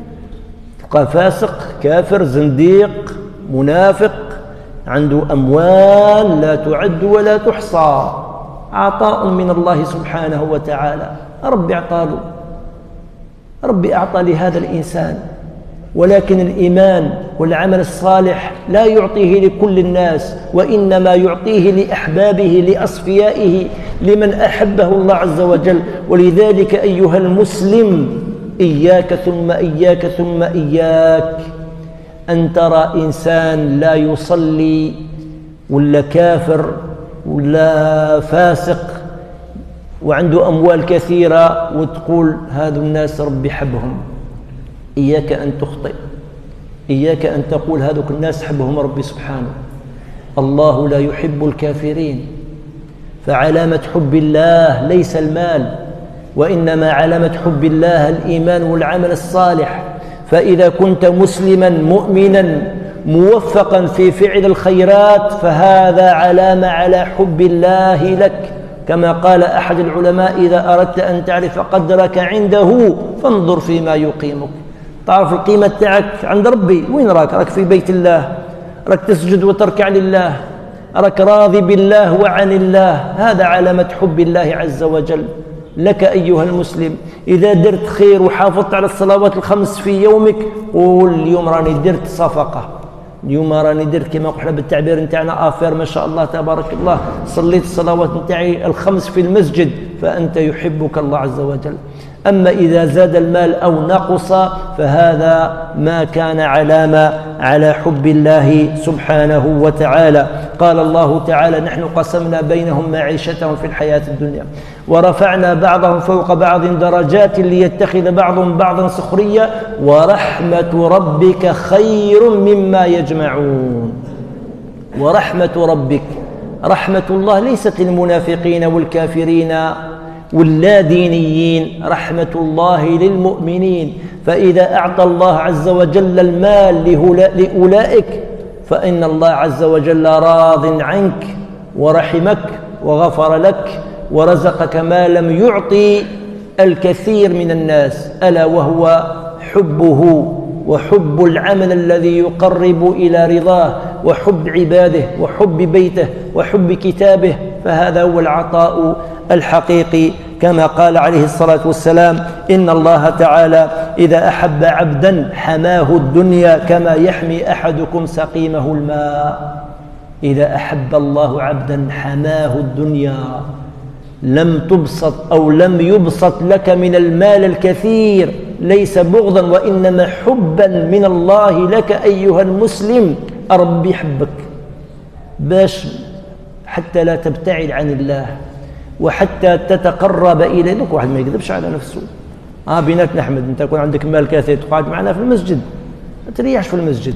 فاسق كافر زنديق منافق عنده أموال لا تعد ولا تحصى، عطاء من الله سبحانه وتعالى. ربي أعطاله، ربي أعطى لهذا الإنسان، ولكن الإيمان والعمل الصالح لا يعطيه لكل الناس، وإنما يعطيه لأحبابه لأصفيائه لمن أحبه الله عز وجل. ولذلك أيها المسلم إياك ثم إياك ثم إياك أن ترى إنسان لا يصلي ولا كافر ولا فاسق وعنده أموال كثيرة وتقول هذا الناس ربي حبهم. إياك أن تخطئ، إياك أن تقول هذوك الناس حبهم ربي سبحانه. الله لا يحب الكافرين. فعلامة حب الله ليس المال، وإنما علامة حب الله الإيمان والعمل الصالح. فإذا كنت مسلما مؤمنا موفقا في فعل الخيرات فهذا علامة على حب الله لك، كما قال أحد العلماء: إذا أردت أن تعرف قدرك عنده فانظر فيما يقيمك. تعرف القيمة تاعك عند ربي وين راك؟ راك في بيت الله، راك تسجد وتركع لله، راك راضي بالله وعن الله. هذا علامة حب الله عز وجل لك أيها المسلم. إذا درت خير وحافظت على الصلوات الخمس في يومك قول اليوم راني درت صفقة، اليوم راني درت كما قلنا بالتعبير نتاعنا آفير ما شاء الله تبارك الله، صليت الصلوات نتاعي الخمس في المسجد، فأنت يحبك الله عز وجل. أما إذا زاد المال أو نقص فهذا ما كان علامة على حب الله سبحانه وتعالى. قال الله تعالى: نحن قسمنا بينهم معيشتهم في الحياة الدنيا ورفعنا بعضهم فوق بعض درجات ليتخذ بعضهم بعضا سخريا ورحمة ربك خير مما يجمعون. ورحمة ربك، رحمة الله ليست للمنافقين والكافرين واللا دينيين، رحمة الله للمؤمنين. فإذا أعطى الله عز وجل المال لأولئك فإن الله عز وجل راض عنك ورحمك وغفر لك ورزقك ما لم يعطي الكثير من الناس، ألا وهو حبه وحب العمل الذي يقرب إلى رضاه وحب عباده وحب بيته وحب كتابه. فهذا هو العطاء الحقيقي، كما قال عليه الصلاة والسلام: إن الله تعالى إذا أحب عبدا حماه الدنيا كما يحمي أحدكم سقيمه الماء. إذا أحب الله عبدا حماه الدنيا لم تبسط أو لم يبسط لك من المال الكثير ليس بغضا وإنما حبا من الله لك أيها المسلم. ربي يحبك باش حتى لا تبتعد عن الله وحتى تتقرب إليه. دوك واحد ما يكذبش على نفسه. بيناتنا أحمد، أنت يكون عندك مال كثير تقعد معنا في المسجد، ما تريحش في المسجد.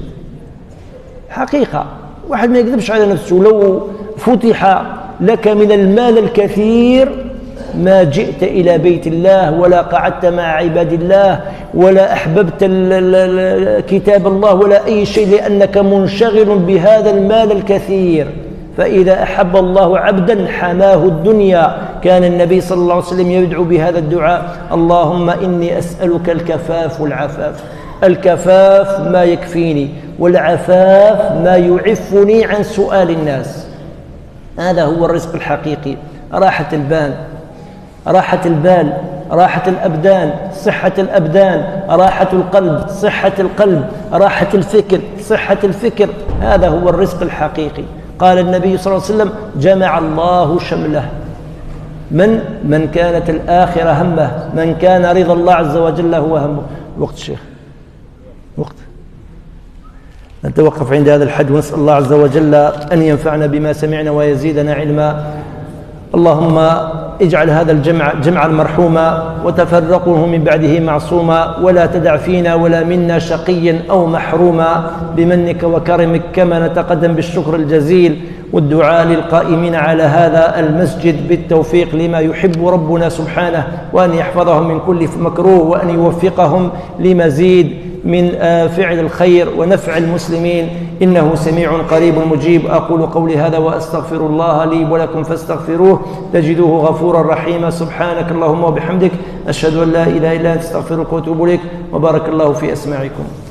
حقيقة واحد ما يكذبش على نفسه. لو فتح لك من المال الكثير ما جئت إلى بيت الله ولا قعدت مع عباد الله ولا أحببت كتاب الله ولا أي شيء، لأنك منشغل بهذا المال الكثير. فإذا أحب الله عبدا حماه الدنيا. كان النبي صلى الله عليه وسلم يدعو بهذا الدعاء: اللهم إني أسألك الكفاف والعفاف. الكفاف ما يكفيني، والعفاف ما يعفني عن سؤال الناس. هذا هو الرزق الحقيقي. راحة البال، راحة البال، راحة الأبدان، صحة الأبدان، راحة القلب، صحة القلب، راحة الفكر، صحة الفكر. هذا هو الرزق الحقيقي. قال النبي صلى الله عليه وسلم: جمع الله شمله. من كانت الآخرة همه، من كان رضا الله عز وجل هو همه. وقت الشيخ، وقت نتوقف عند هذا الحد، ونسأل الله عز وجل أن ينفعنا بما سمعنا ويزيدنا علما. اللهم اجعل هذا الجمع جمعا مرحوما، وتفرقه من بعده معصوما، ولا تدع فينا ولا منا شقيا أو محروما بمنك وكرمك، كما نتقدم بالشكر الجزيل والدعاء للقائمين على هذا المسجد بالتوفيق لما يحب ربنا سبحانه، وأن يحفظهم من كل مكروه، وأن يوفقهم لمزيد من فعل الخير ونفع المسلمين، إنه سميع قريب مجيب. أقول قولي هذا وأستغفر الله لي ولكم فاستغفروه تجدوه غفورا رحيما. سبحانك اللهم وبحمدك، أشهد أن لا إله إلا أنت، أستغفرك وأتوب إليك، وبارك الله في أسماعكم.